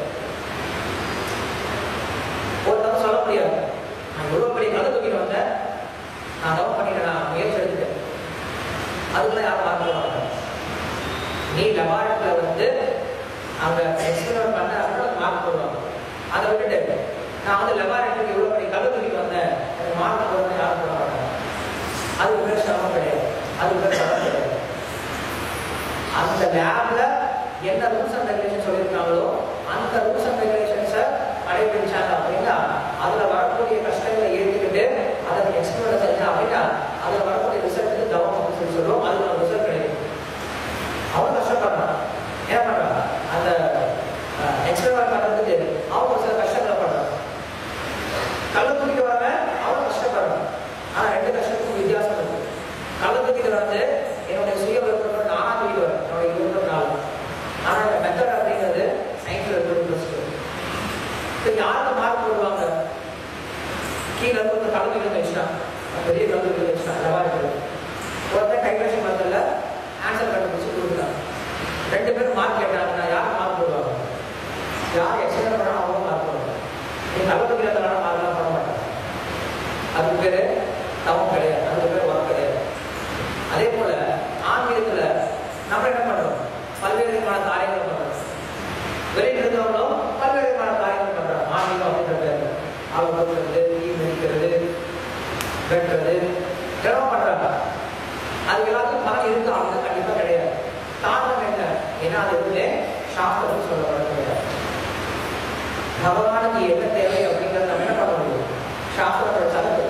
Speaker 1: ஒருத்தவங்க சொல்ல முடியாது, நான் இவ்வளோ பெரிய கதை தூக்கிட்டு வந்தேன், நான் தவம் பண்ணிட்டேன், நான் முயற்சி எடுத்துட்டேன், அதுக்குள்ள யாரும் பார்க்க மாட்டாங்க. நீ லெபார்ட்டரியில வந்து அங்கே எக்ஸ்பெரிமெண்ட் பண்ண அப்படின்னா மார்க் போடுவாங்க. அதை விட்டுட்டு நான் வந்து லெபார்ட்டரிக்கு இவ்வளோ பெரிய கதை தூக்கிட்டு வந்தேன், எனக்கு மார்க் போடுறது யாரும் போட மாட்டாங்க. அது பேர் சிரமம் கிடையாது, அது பேர் சிரமம் கிடையாது. அந்த லேப்ல என்ன ரூல்ஸ் அண்ட் ரெகுலேஷன் சொல்லியிருக்காங்களோ அந்த ரூல்ஸ் அண்ட் ரெகுலேஷன்ஸை கடைபிடிச்சாங்க அப்படின்னா அதுல வரக்கூடிய கஷ்டங்களை ஏற்றுக்கிட்டு அதை எக்ஸ்பெரிமெண்ட் செஞ்சா அப்படின்னா அதுல வரக்கூடிய ரிசல்ட்டுக்கு தவம் அப்படின்னு சொல்லி சொல்லுவோம். அதுக்கு ஒரு ரிசல்ட் கிடைக்கும். அவங்க கஷ்டப்படுறாங்க, என்ன பண்றாங்க? அந்த எக்ஸ்பெரிமெண்ட் பண்றதுக்கு அவங்க சில கஷ்டங்களை பண்றாங்க. கள்ள தூக்கிட்டு வராங்க, அவங்க கஷ்டப்படுறாங்க. ஆனா ரெண்டு கஷ்டத்துக்கும் வித்தியாசம் இருக்கு. கள்ள தூக்கிட்டு வந்து என்னுடைய சுய விருப்பம் நானா தூக்கிட்டு வரேன், என்னுடைய விருப்பம் நாள். ஆனா இந்த மெத்தட் அப்படிங்கிறது சயின்ஸ்ல இருக்கிறது. இப்போ யாருக்கு மார்க் போடுவாங்க? கீழே இருந்து ஒரு கலந்து விழுந்து வச்சுட்டான், பெரிய கலந்து விழுந்து வச்சுட்டான் லெபார்ட்டரி. ஒருத்தர் டைட்ரேஷன் மெத்தட்ல ஆன்சர் கண்டுபிடிச்சு கொடுக்குறாங்க. ரெண்டு பேரும் மார்க் கேட்டாங்கன்னா யார் மார்க் போடுவாங்க? யார் எக்ஸ்பிளைன் பண்ணாலும் அவங்க மார்க் போடுவாங்க. நீ கலந்து விழுந்தனால மார்க்லாம் பண்ண மாட்டாங்க. அதுக்கு பேரு தவம் கிடையாது, அதுக்கு பேர் ஒர்க் கிடையாது. அதே போல ஆன்மீகத்துல நம்ம என்ன பண்றோம்? பல்வேறு விதமான காரியங்கள் பண்றோம். வெளியில் இருந்தவங்களும் பல்வேறு விதமான காரியங்கள் பண்றோம். ஆன்மீகம் அப்படின்ற பேர் அளவு கொடுக்கறது, தீ மிதிக்கிறது, வெட்டுறது இதெல்லாம் பண்றாங்க. அது எல்லாத்துக்கும் பலன் இருக்கு அப்படின்னு கண்டிப்பா கிடையாது. காரணம் என்ன? ஏன்னா அது எதுவுமே சாஸ்திரம் சொல்லப்பட கிடையாது. பகவானுக்கு என்ன தேவை அப்படிங்கிறது நம்ம என்ன பண்ண முடியும்? சாஸ்திரத்தோட சதத்து.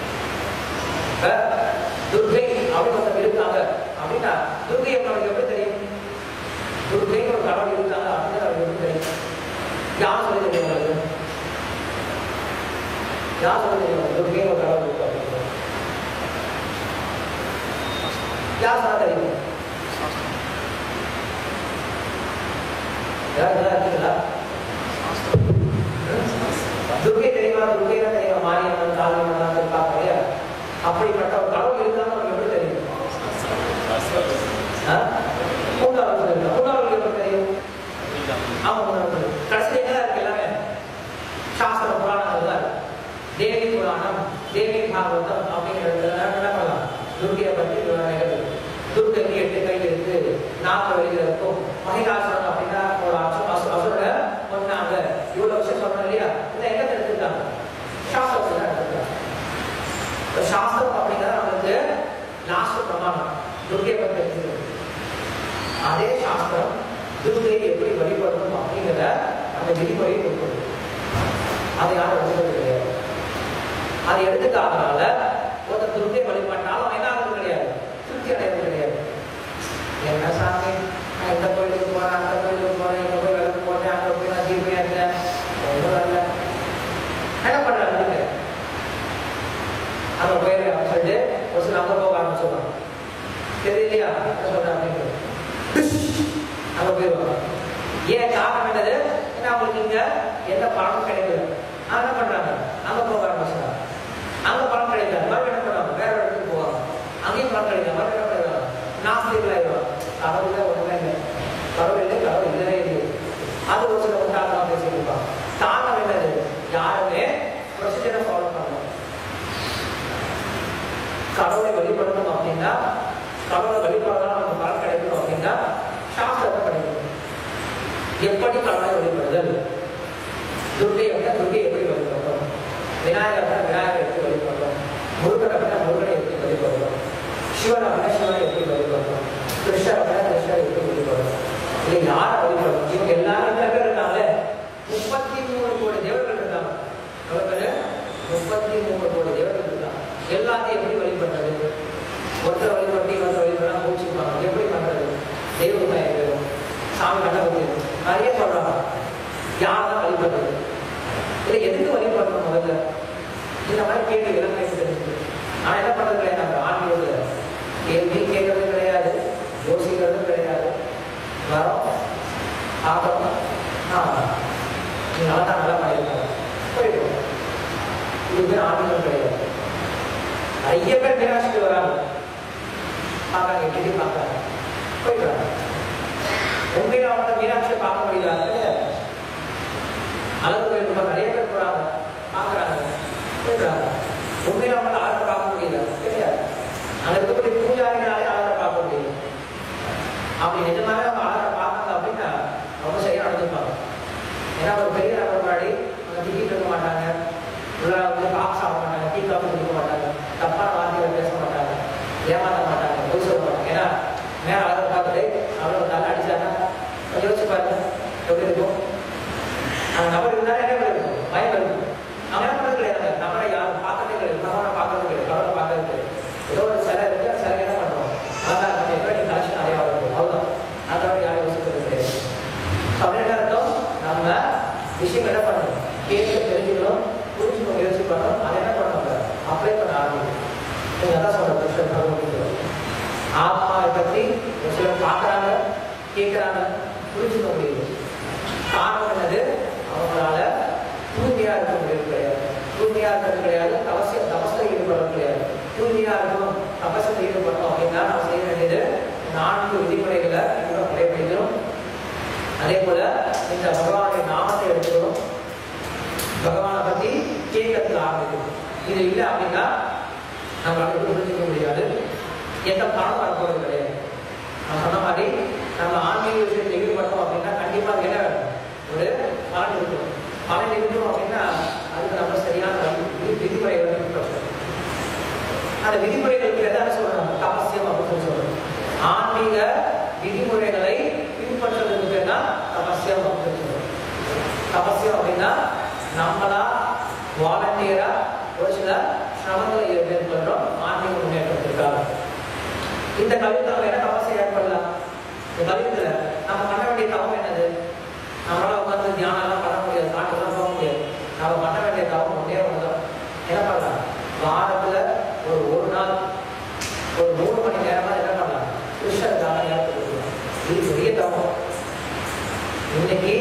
Speaker 1: துர்கை அப்படின்னு ஒருத்தர் இருக்காங்க அப்படின்னா துர்கை அவங்களுக்கு எப்படி தெரியும்? துர்கைன்னு ஒரு கடவுள் இருக்காங்க அப்படின்னு அவருக்கு எப்படி தெரியும்? யார் சொல்லி தெரியும் உங்களுக்கு? யார் சொல்லி தெரியும் துர்கைன்னு ஒரு கடவுள் இருக்கு அப்படின்னு? யார் சொல்ல தெரியும்? யாரா இருக்கீங்களா? துர்கை தெரியுமா? துர்கை தெரியுமா? மாரியம்மன், காளியம்மன் இருப்பாங்க இல்லையா? அப்படிப்பட்ட ஒரு கடவுள் இருந்தாலும் நமக்கு எப்படி தெரியும்? மூன்றாவது இருக்கா? மூன்றாவது எப்படி தெரியும்? ஆமா, மூன்றாவது கடைசியில் என்ன இருக்கு? எல்லாமே சாஸ்திர புராணங்கள் தான். தேவி புராணம், தேவி பாகவதம் அப்படிங்கிறது என்ன பண்ணலாம்? துர்கையை பற்றி விவரங்கள். துர்கைக்கு எட்டு கை இருக்கு, நாக்கு வெளியிருக்கும், மகிழாசுரன் அப்படின்னா ஒரு அசுர ஒன்னாங்க, இவ்வளவு விஷயம் சொல்றோம் இல்லையா? இதை எங்க எடுத்துருக்காங்க? சாஸ்திரத்துல தான் எடுத்துருக்காங்க. சாஸ்திரம் அப்படிங்கிறது நம்மளுக்கு லாஸ்ட் பிரமாணம். துர்கையை பற்றி தெரிஞ்சுக்கிறது. அதே சாஸ்திரம் துர்கையை எப்படி வழிபடணும் அப்படிங்கிற அந்த விதிமுறையை கொடுக்கணும். அதை யாரும் எடுத்துக்கிறது கிடையாது. அதை எடுத்துக்காதனால ஒரு துர்கை வழிபட்டாலும் என்ன ஆகுது கிடையாது, திருப்தி அடைவது கிடையாது. என்ன சாமி, நான் இந்த கோயிலுக்கு போறேன், அந்த கோயிலுக்கு போறேன், இங்க போய் விளக்கு போட்டேன், அங்க போய் நான் தீர்ப்பையா இருக்கேன், ஒன்றும் வரல. என்ன பண்றாங்க? அங்க போயிரு அப்படின்னு சொல்லிட்டு ஒரு சில அங்க போக ஆரம்பிச்சிருவாங்க. தெரியலையா என்ன சொல்றேன் அப்படின்னு அங்க போயிருவாங்க. ஏன் காரணம் என்னது? ஏன்னா அவங்களுக்கு இங்க எந்த பணமும் கிடைக்கல. ஆனா என்ன பண்றாங்க? அங்க போக ஆரம்பிச்சாங்க. அங்க பணம் கிடைக்காது, மறுபடியும் என்ன பண்ணுவாங்க? வேற இடத்துக்கு போவாங்க. அங்கேயும் பணம் கிடைக்காது, மறுபடியும் என்ன பண்ணுவாங்க? நாஸ்திகள் ஆயிடுவாங்க. கடவுளே ஒண்ணுமே இல்லை, கடவுள் இல்லை, கடவுள் இல்லவே இல்லை. அது ஒரு சில உண்டாக பேசிட்டு இருப்பாங்க. காரணம் என்னது? யாருமே ப்ரொசீஜரை ஃபாலோ பண்ணணும். கடவுளை வழிபடணும் அப்படின்னா, கடவுளை வழிபடலாம் நமக்கு பலன் கிடைக்கணும் அப்படின்னா சாஸ்திரத்தை படிக்கணும். எப்படி கடவுளை வழிபடுதல்? துர்கை அப்படின்னா துர்கை எப்படி வழிபடணும்? விநாயகர் அப்படின்னா விநாயகர் எப்படி வழிபடணும்? முருகன் அப்படின்னா முருகனை எப்படி வழிபடணும்? சிவன் அப்படின்னா சிவனை எப்படி வழிபடணும்? கிருஷ்ணர் அப்படின்னா கிருஷ்ணரை எப்படி வழிபடணும்? இல்லை யாரை வழிபடணும்? இவங்க எல்லாரும் பேர் இருக்காங்க. முப்பத்தி மூணு கோடி தேவர்கள் இருக்காங்க. முப்பத்தி மூணு கோடி தேவர்கள் இருக்காங்க. எல்லாத்தையும் எப்படி வழிபடுறது? ஒருத்தர் வழிபட்டு ஒருத்தர் வழிபடலாம் மூச்சுப்பாங்க. எப்படி பண்றது? தெய்வம் ஆயிடும், சாமி கண்ண முடியும், நிறைய சொல்றாங்க. யாரெல்லாம் வழிபடுறது? இதை எதுக்கு வழிபடணும்? முதல்ல இந்த மாதிரி கேள்வி எல்லாம் தெரிஞ்சுது. ஆனா என்ன பண்றது கிடையாது. நம்ம ஆன்மீகத்துல கேள்வி கேட்கறது கிடையாது, யோசிக்கிறதும் கிடையாது. வரோம், ஆகணும், நீங்க நல்லா தான் நல்லா பண்ணிருக்காங்க, போயிடுவோம். இது பேர் ஆன்மீகம் கிடையாது. நிறைய பேர் மீனாட்சிக்கு வராங்க, பார்க்காங்க, எப்படி பார்க்காங்க, போயிடுறாங்க. உண்மையில அவங்க மீனாட்சியை பார்க்க முடியாது கிடையாது. அழகு கோயிலுக்கு நிறைய பேர் போறாங்க, பார்க்குறாங்க, போயிடுறாங்க. உண்மையில அவங்க அழகை பார்க்க முடியல கிடையாது. அங்க இருக்கக்கூடிய பூஜாரினாலே அழகை பார்க்க முடியல. அப்படி நிஜமாவே அவங்க அழகை பார்த்தாங்க அப்படின்னா அவங்க சரியா நடந்துப்பாங்க. ஏன்னா ஒரு பெரிய நபர் முன்னாடி அவங்க திட்டிட்டு இருக்க மாட்டாங்க, உள்ள வந்து காசு சாப்பிட மாட்டாங்க, டீ காஃபி குடிக்க மாட்டாங்க, தப்பான வார்த்தைகளை பேச மாட்டாங்க, ஏமாற்ற மாட்டாங்க, பொய் சொல்ல மாட்டாங்க. ஏன்னா மேல அழகை பார்த்துட்டு அவ்வளோ நல்லா அடிச்சாங்க. யோசிச்சு பாருங்க எப்படி இருக்கும். அந்த நபர் இருந்தாலும் என்ன இருக்கும்? பயம் இருக்கும். அவன் என்ன பண்ணுறது கிடையாது. நம்மளை யாரும் பார்க்கறதே கிடையாது, நம்மளை பார்க்கறது கிடையாது, கடவுளை பார்க்கறது கிடையாது. ஏதோ ஒரு சிலை இருக்கு, அந்த சிலை என்ன பண்ணுறோம்? அதான் நம்ம எப்படி நீ கலெக்ஷன் நிறையா வரும், அவ்வளோதான். அதோட யாரும் யோசிக்கிறது கிடையாது. அப்படின்னு என்ன அர்த்தம்? நம்ம விஷயம் என்ன பண்ணணும்? கேட்க தெரிஞ்சுக்கணும், புரிஞ்சுக்க முயற்சி பண்ணணும். அதை என்ன பண்ணணும்? அப்ளை பண்ண ஆரம்பிக்கணும். நீங்க அதான் சொல்ற விஷயம். ஆத்மாவை பற்றி ஒரு சிலர் பார்க்குறாங்க, கேட்குறாங்க, புரிஞ்சுக்க முடியுது. காரணம் என்னது? அவங்களால தூய்மையா இருக்க முடியாது கிடையாது, தூய்மையா இருக்கிறது கிடையாது, அவசியம் தபஸ்ல ஈடுபடுறது கிடையாது. தூய்மையா இருக்கணும், தபஸ்ல ஈடுபடணும் அப்படின்னா நம்ம செய்ய வேண்டியது நான்கு விதிமுறைகளை கடைபிடிக்கணும். அதே போல இந்த பகவானுடைய நாமத்தை எடுத்துக்கணும், பகவானை பத்தி கேட்கறதுக்கு ஆரம்பிக்கணும். இது இல்லை அப்படின்னா நம்மளால புரிஞ்சுக்க முடியாது, எந்த பணம் வரப்போறது கிடையாது. நான் சொன்ன மாதிரி நம்ம ஆன்மீக விஷயத்தில் ஈடுபட்டோம் அப்படின்னா கண்டிப்பா என்ன வேணும்? ஒரு பலன் இருக்கணும். பலன் இருக்கணும் அப்படின்னா அதுக்கு நம்ம சரியான விதிமுறைகளை பின்பற்றணும். அந்த விதிமுறைகளுக்கு எதாவது சொல்லணும், தபஸ்யம் அப்படின்னு சொல்லணும். ஆன்மீக விதிமுறைகளை பின்பற்றுறதுக்கு பேர் தான் தபஸ்யம் அப்படின்னு சொல்லணும். தபஸ்யம் அப்படின்னா நம்மளா வாலண்டியரா ஒரு சில சிரமங்களை மேற்கொள்றோம் ஆன்மீக முன்னேற்றத்திற்காக. இந்த கல்வித்தளம் என்ன தபசை ஏற்படலாம்? இந்த கல்வித்துல நம்ம பண்ண வேண்டிய தவம் என்னது? நம்மளால உட்காந்து தியானம் எல்லாம் பண்ண முடியாது, காட்டுலாம் போக முடியாது. நம்ம பண்ண வேண்டிய தவம் ஒன்றே ஒன்றுதான். என்ன பண்ணலாம்? வாரத்துல ஒரு ஒரு நாள் ஒரு மூணு மணி நேரமா என்ன பண்ணலாம்? கிருஷ்ணருக்காக நேரத்தை கொடுக்கலாம். இது பெரிய தவம். இன்னைக்கு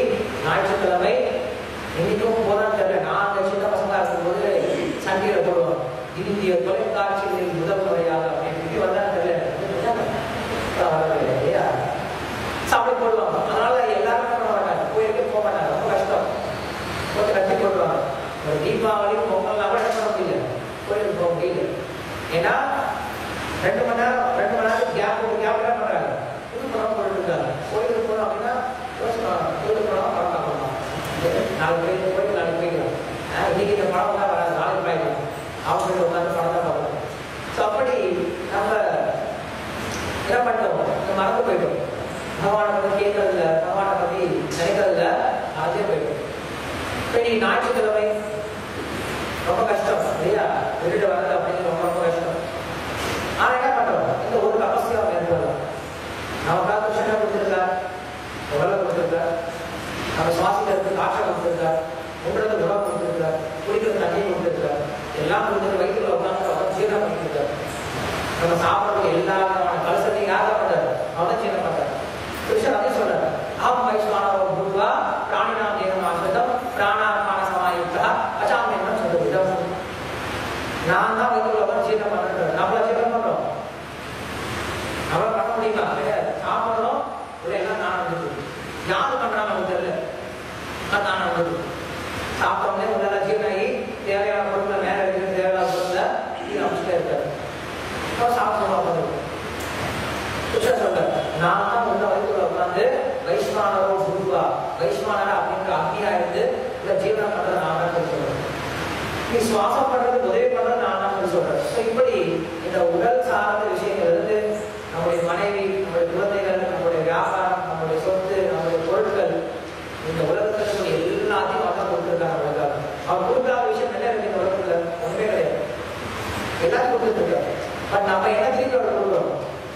Speaker 1: நாளைக்கு போய் போய் நாளைக்கு போய்க்கலாம், இன்னைக்கு இந்த படம் தான் வராது, நாளைக்கு போய்க்கலாம் அவங்க உட்காந்து படம் தான் பார்க்கணும். ஸோ அப்படி நம்ம என்ன பண்ணிட்டோம், மறந்து போயிட்டோம். பகவானை பற்றி கேட்கறதில்ல, பகவானை பற்றி நினைக்கிறதில்ல, அதே போயிட்டோம். இப்போ நீ ஞாயிற்றுக்கிழமை ரொம்ப கஷ்டம் இல்லையா, விட்டுட்டு வர்றது அப்படின்னு ரொம்ப ரொம்ப கஷ்டம். ஆனால் என்ன பண்ணுறோம், இந்த ஒரு அவசியம் மேற்கொள்ளலாம். நமக்காக கிருஷ்ணனை கொடுத்துருக்கார், உடலை கொடுத்துருக்கார், நம்ம சுவாசிக்கிறதுக்கு காற்றை கொடுத்துருக்கார், உண்றது உணவு கொடுத்துருக்கார், குடிக்கிறது தண்ணியை கொடுத்துருக்கார், எல்லாம் கொடுத்துட்டு வயிற்றுல உட்காந்து அவன் ஜீரணம் பண்ணிருக்கார். நம்ம சாப்பிட்றது எல்லா விதமான கலசத்தையும் யார் தான் பண்றாரு, அவன் ஜீரணம் பண்றாரு. கிருஷ்ணன் அதே சொல்றாரு, ஆம் வைஸ்வானவோ பூர்வா பிராணினாம் தேவம் ஆசிரிதம் பிராணாபான சமாயுக்தா அசாமியம் சொல்றது. நான் தான் வயிற்றுல உட்காந்து ஜீரணம் பண்றேன். நம்மள ஜீரணம் பண்றோம், நம்மள பண்ண முடியுமா? கிடையாது. சாப்பிடணும் இல்லை எல்லாம் நான் வந்து யாரு பண்றாங்க நமக்கு தெரியல, நான் வந்து சாப்பிட்டோம்னே உள்ள ஜீரணாகி தேவையான பொருட்களை மேலே இருக்கிற தேவையான பொருட்களை இது அமைச்சுட்டே இருக்காரு. சாப்பிடணும் கிருஷ்ணன் சொல்றாரு, நான் தான் உள்ள வயிற்றுல உட்காந்து வைஸ்வானரோ குருவா வைஸ்வானரா அப்படின்ற அக்னியா இருந்து இல்ல ஜீவனம் பண்றது நான் தான் சொல்றேன். நீ சுவாசம் பண்றது உதவி பண்றது நான் தான் சொல்றேன். ஸோ இப்படி இந்த உடல் சார்ந்த விஷயங்கள் இருந்து நம்முடைய மனைவி, நம்முடைய குழந்தைகள், நம்முடைய வியாபாரம், நம்முடைய சொத்து, நம்முடைய பொருட்கள், இந்த உலகத்துல எல்லாத்தையும் அவர் கொடுத்துருக்காரு. அவளுக்காக அவர் கொடுக்காத விஷயம் என்ன இருக்கு இந்த உலகத்துல? ஒன்றுமே கிடையாது, எல்லாத்தையும் கொடுத்துருக்காரு. பட் நம்ம என்ன திருப்பி அவர் கொடுக்குறோம்,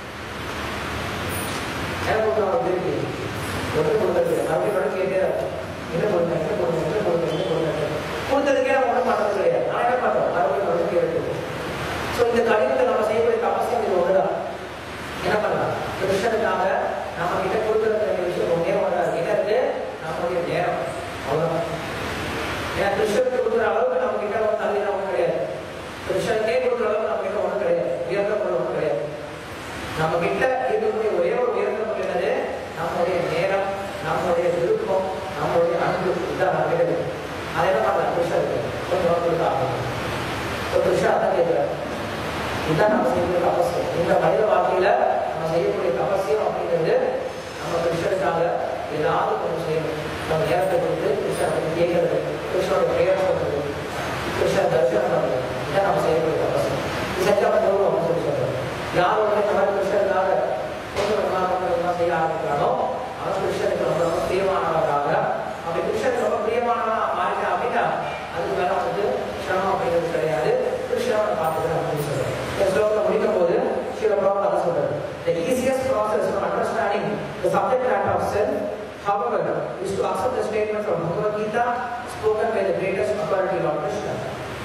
Speaker 1: என்ன கொடுக்குறோம், அவர் திருப்பி ஒன்று கொடுத்தது மறுபடியும் கேட்டே என்ன கொடுங்க என்ன கொடுங்க என்ன கொடுங்க என்ன கொடுங்க கொடுத்ததுக்கே நம்ம ஒன்றும் பண்ணுறது கிடையாது. நான் என்ன பண்ணுறோம், மறுபடியும் மறுபடியும் கேட்டு. ஸோ இந்த கடிதத்தை நம்ம செய்யக்கூடிய அவசியம் இது ஒன்றுதான். என்ன பண்ணலாம், கிருஷ்ணனுக்காக நம்ம கிட்ட கொடுக்குற விஷயம் ஒன்றே ஒன்றாது, என்ன இருக்கு, நம்மளுடைய நேரம். அவ்வளோதான். ஏன்னா கிருஷ்ணனுக்கு கொடுக்குற அளவுக்கு நம்ம கிட்ட ஒரு தகுதி நமக்கு கிடையாது. கிருஷ்ணனுக்கே கொடுக்குற அளவுக்கு நம்ம கிட்ட ஒன்றும் கிடையாது, உயர்ந்த பொருள் ஒன்றும் கிடையாது. நம்ம கிட்ட இருக்கக்கூடிய ஒரே ஒரு உயர்ந்த பொருள் என்னது, நம்மளுடைய நேரம், நம்மளுடைய விருப்பம், நம்மளுடைய அன்பு. இதுதான் நம்ம கிட்ட இருக்கு. அதை என்ன பண்ணலாம், கிருஷ்ணனுக்கு கொஞ்சம் கொடுக்க ஆகும். கிருஷ்ணன் அதான் கேட்கிறார், இதுதான் நம்ம செய்யக்கூடிய அவசியம். இந்த மனித வாழ்க்கையில நம்ம செய்யக்கூடிய அவசியம் அப்படிங்கிறது நம்ம கிருஷ்ணனுக்காக ஏதாவது கொஞ்சம் செய்யணும். நம்ம நேரத்தை கொடுத்து கிருஷ்ணனை கேட்கறது, கிருஷ்ணனோட பிரேயர் சொல்றது, கிருஷ்ணன் தரிசனம் பண்றது, இதான் நம்ம செய்யக்கூடிய அவசியம். இது செஞ்சா போதும் அப்படின்னு சொல்லி சொல்றோம். யாரோட இந்த மாதிரி கிருஷ்ணனுக்காக கொஞ்சம் கொஞ்சமாக செய்ய ஆரம்பிக்கிறானோ அவன் கிருஷ்ணனுக்கு ரொம்ப ரொம்ப பிரியமானவராக. அப்படி கிருஷ்ணனுக்கு ரொம்ப பிரியமானவா மாறிட்டா அப்படின்னா அதுக்கு மேல வந்து சிரமம் அப்படிங்கிறது கிடையாது, கிருஷ்ணனை பார்த்துக்கிறேன் அப்படின்னு சொல்றேன். இந்த ஸ்லோகத்தை முடிக்கும் போது ஸ்ரீல பிரபுபாதா அதை சொல்றாரு, the easiest process for understanding the subject matter of self, however, is to accept the statement from Bhagavad Gita spoken by the greatest authority Lord Krishna.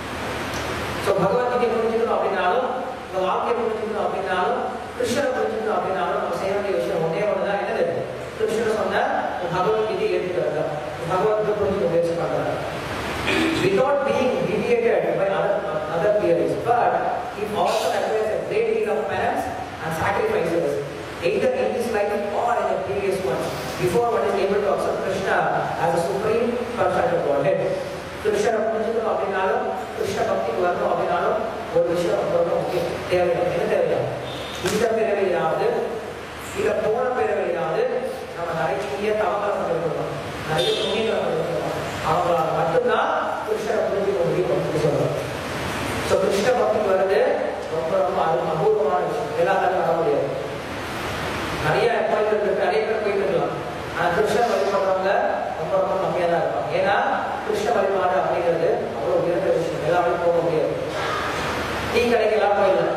Speaker 1: So Bhagavad Gita புரிஞ்சுக்கணும் அப்படின்னாலும், இந்த வாக்கிய புரிஞ்சுக்கணும் அப்படின்னாலும், கிருஷ்ணனை புரிஞ்சுக்கணும் அப்படின்னாலும் நம்ம செய்ய வேண்டிய விஷயம் ஒன்றே ஒன்றுதான். என்னது, கிருஷ்ணன் சொன்ன பகவத்கீதை ஏற்றுக்கிறது தான். பகவத்கீதை புரிஞ்சுக்க முயற்சி பண்றாரு without being deviated by other, other theories, but he also requires a great deal of penance and sacrifices, either in this life or in the previous one, before one is able to accept Krishna as a supreme personality of Godhead. கிருஷ்ணனை புரிஞ்சுக்கணும் அப்படின்னாலும், கிருஷ்ண பக்திக்கு வரணும் அப்படின்னாலும் ஒரு விஷயம் ரொம்ப முக்கியம், தேவை. என்ன தேவையா, இந்த பிறவையிலாவது இதை போன பிறவையிலாவது நம்ம நிறைய தவங்களை பண்ணிருக்கணும், நிறைய புண்ணியங்களை பண்ணிருக்கணும். அவங்களால மட்டும்தான் கிருஷ்ணனை புரிஞ்சுக்க முடியும் அப்படின்னு சொல்றோம். ஸோ கிருஷ்ண பக்திக்கு வருது ரொம்ப ரொம்ப அது அபூர்வமான விஷயம், எல்லாத்தாலும் வர முடியாது. நிறைய கோயில்கள் இருக்கு, நிறைய பேர் போயிட்டு இருக்கலாம். ஆனால் கிருஷ்ண வழிபடுறவங்க ரொம்ப ரொம்ப கம்மியாக தான் இருப்பாங்க. ஏன்னா கிருஷ்ண வழிபாடு அப்படிங்கிறது அவ்வளோ உயர்ந்த விஷயம், எல்லாரும் போக முடியாது. டீ கடைக்கு எல்லாம் போயிடலாம்,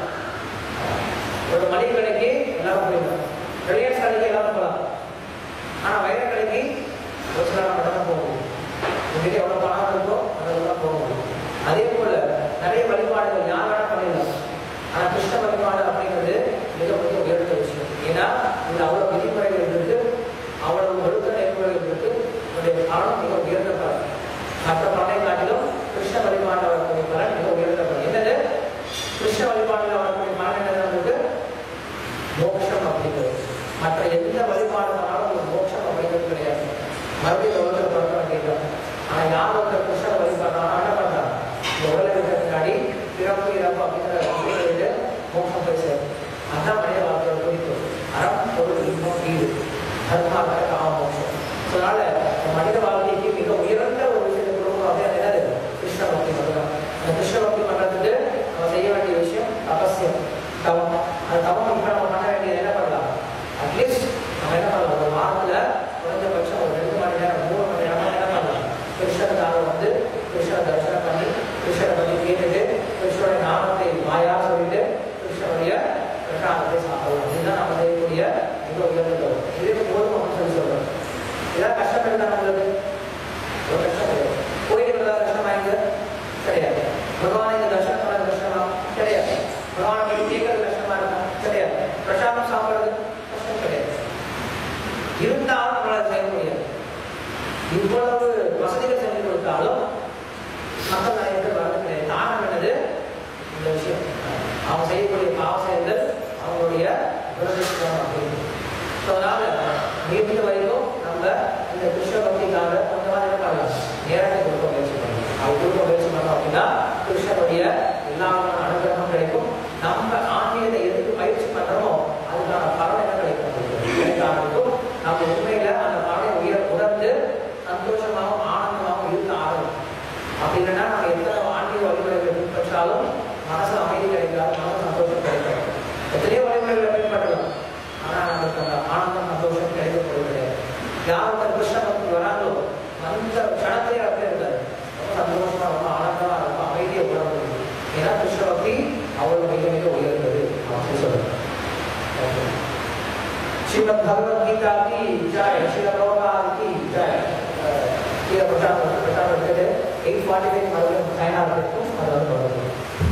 Speaker 1: ஒரு மளிகை கடைக்கு எல்லாரும் போயிடலாம், ரிலையன்ஸ் கடைக்கு எல்லாரும் போகலாம். ஆனால் வைர கடைக்கு ஒரு சில மட்டும் தான் போக முடியும். உங்ககிட்ட எவ்வளோ பணம் இருக்கோ அதெல்லாம் போக முடியும். அதே போல நிறைய வழிபாடுகள் யார் வேணா பண்ணிடலாம். ஆனால் கிருஷ்ண வழிபாடு அப்படிங்கிறது மிக மிக உயர்ந்த விஷயம். ஏன்னா இது அவ்வளோ விதிமுறைகள் இருக்கு, அவ்வளவு ஒழுக்க நெறிமுறைகள் இருக்கு. உங்களுடைய பலன் மிக உயர்ந்த பலன், மற்ற பலனை காட்டிலும் கிருஷ்ண வழிபாடு வரக்கூடிய பலன் மிக உயர்ந்த பலன். என்னது, கிருஷ்ண வழிபாடுல வரக்கூடிய பலன் என்னது, மோட்சம் அப்படிங்கிறது. மற்ற எந்த வழிபாடு பண்ணாலும் ஒரு மோட்சம் அப்படிங்கிறது கிடையாது. மறுபடியும் ஒருத்தர் பழக்கம் கேட்கலாம். ஆனால் யார் ஒருத்தர் கிருஷ்ண வழிபாடுறாங்க என்ன பண்றாங்க, இந்த உலகத்துக்கு முன்னாடி பிறப்பு இறப்பு அப்படிங்கிற மோட்சம் போய் சேரும். அதான் மனித வாழ்க்கையோட குறிப்பு. அறம் பொருள் இன்பம் வீடு தர்மார்த்த காம மோட்சம். அதனால மனித வாழ்க்கைக்கு மிக உயர்ந்த ஒரு வசதிகள் செஞ்சு கொடுத்தாலும் மக்கள் நிறைய பேர் வரது கிடையாது. காரணம் என்னது? இந்த விஷயம் அவங்க செய்யக்கூடிய பாவ செயல்கள் அவங்களுடைய துரதிருஷ்டம் அப்படின்னு. ஸோ அதனால மீண்டும் வரைக்கும் நம்ம இந்த கிருஷ்ண பக்திக்காக கொஞ்சமாக இருக்காங்க நேரத்தை கொடுக்க முயற்சி பண்ணணும். அது கொடுக்க முயற்சி பண்ணோம் அப்படின்னா கிருஷ்ணனுடைய எல்லா அனுகிரகம் கிடைக்கும். நம்ம ஆன்மீகத்தை எதுக்கு பயிற்சி பண்றோமோ அதுக்கான பலன் என்ன கிடைக்கும். நம்ம உண்மையில அந்த பலனை உயர் உணர்ந்து சந்தோஷமாகவும் ஆனந்தமாகவும் இருக்க ஆரம்பம். அப்படி இல்லைன்னா நம்ம எத்தனை ஆன்மீக வழிமுறைகளை பின்பற்றாலும் மனசு அமைதி கிடைக்காது, மனசு சந்தோஷம் கிடைக்காது. எத்தனையோ வழிமுறைகளை பின்பற்றலாம், ஆனால் நமக்கு அந்த ஆனந்தம் சந்தோஷம் கிடைக்கப்படுவது கிடையாது. யாரும் கிருஷ்ண பக்தி வராங்களோ அந்த க்ஷணத்திலே அப்படியே இருக்காது, ரொம்ப சந்தோஷமா ரொம்ப ஆனந்தமா ரொம்ப அமைதியை உணர முடியும். ஏன்னா கிருஷ்ண பக்தி அவ்வளவு மிக மிக உயர்ந்தது அப்படின்னு சொல்லுங்க. श्रीमद् भगवद गीता की जय, श्री प्रभुपाद की जय. ये प्रचार प्रचार करते थे एक पार्टी में मरने साइन आते थे,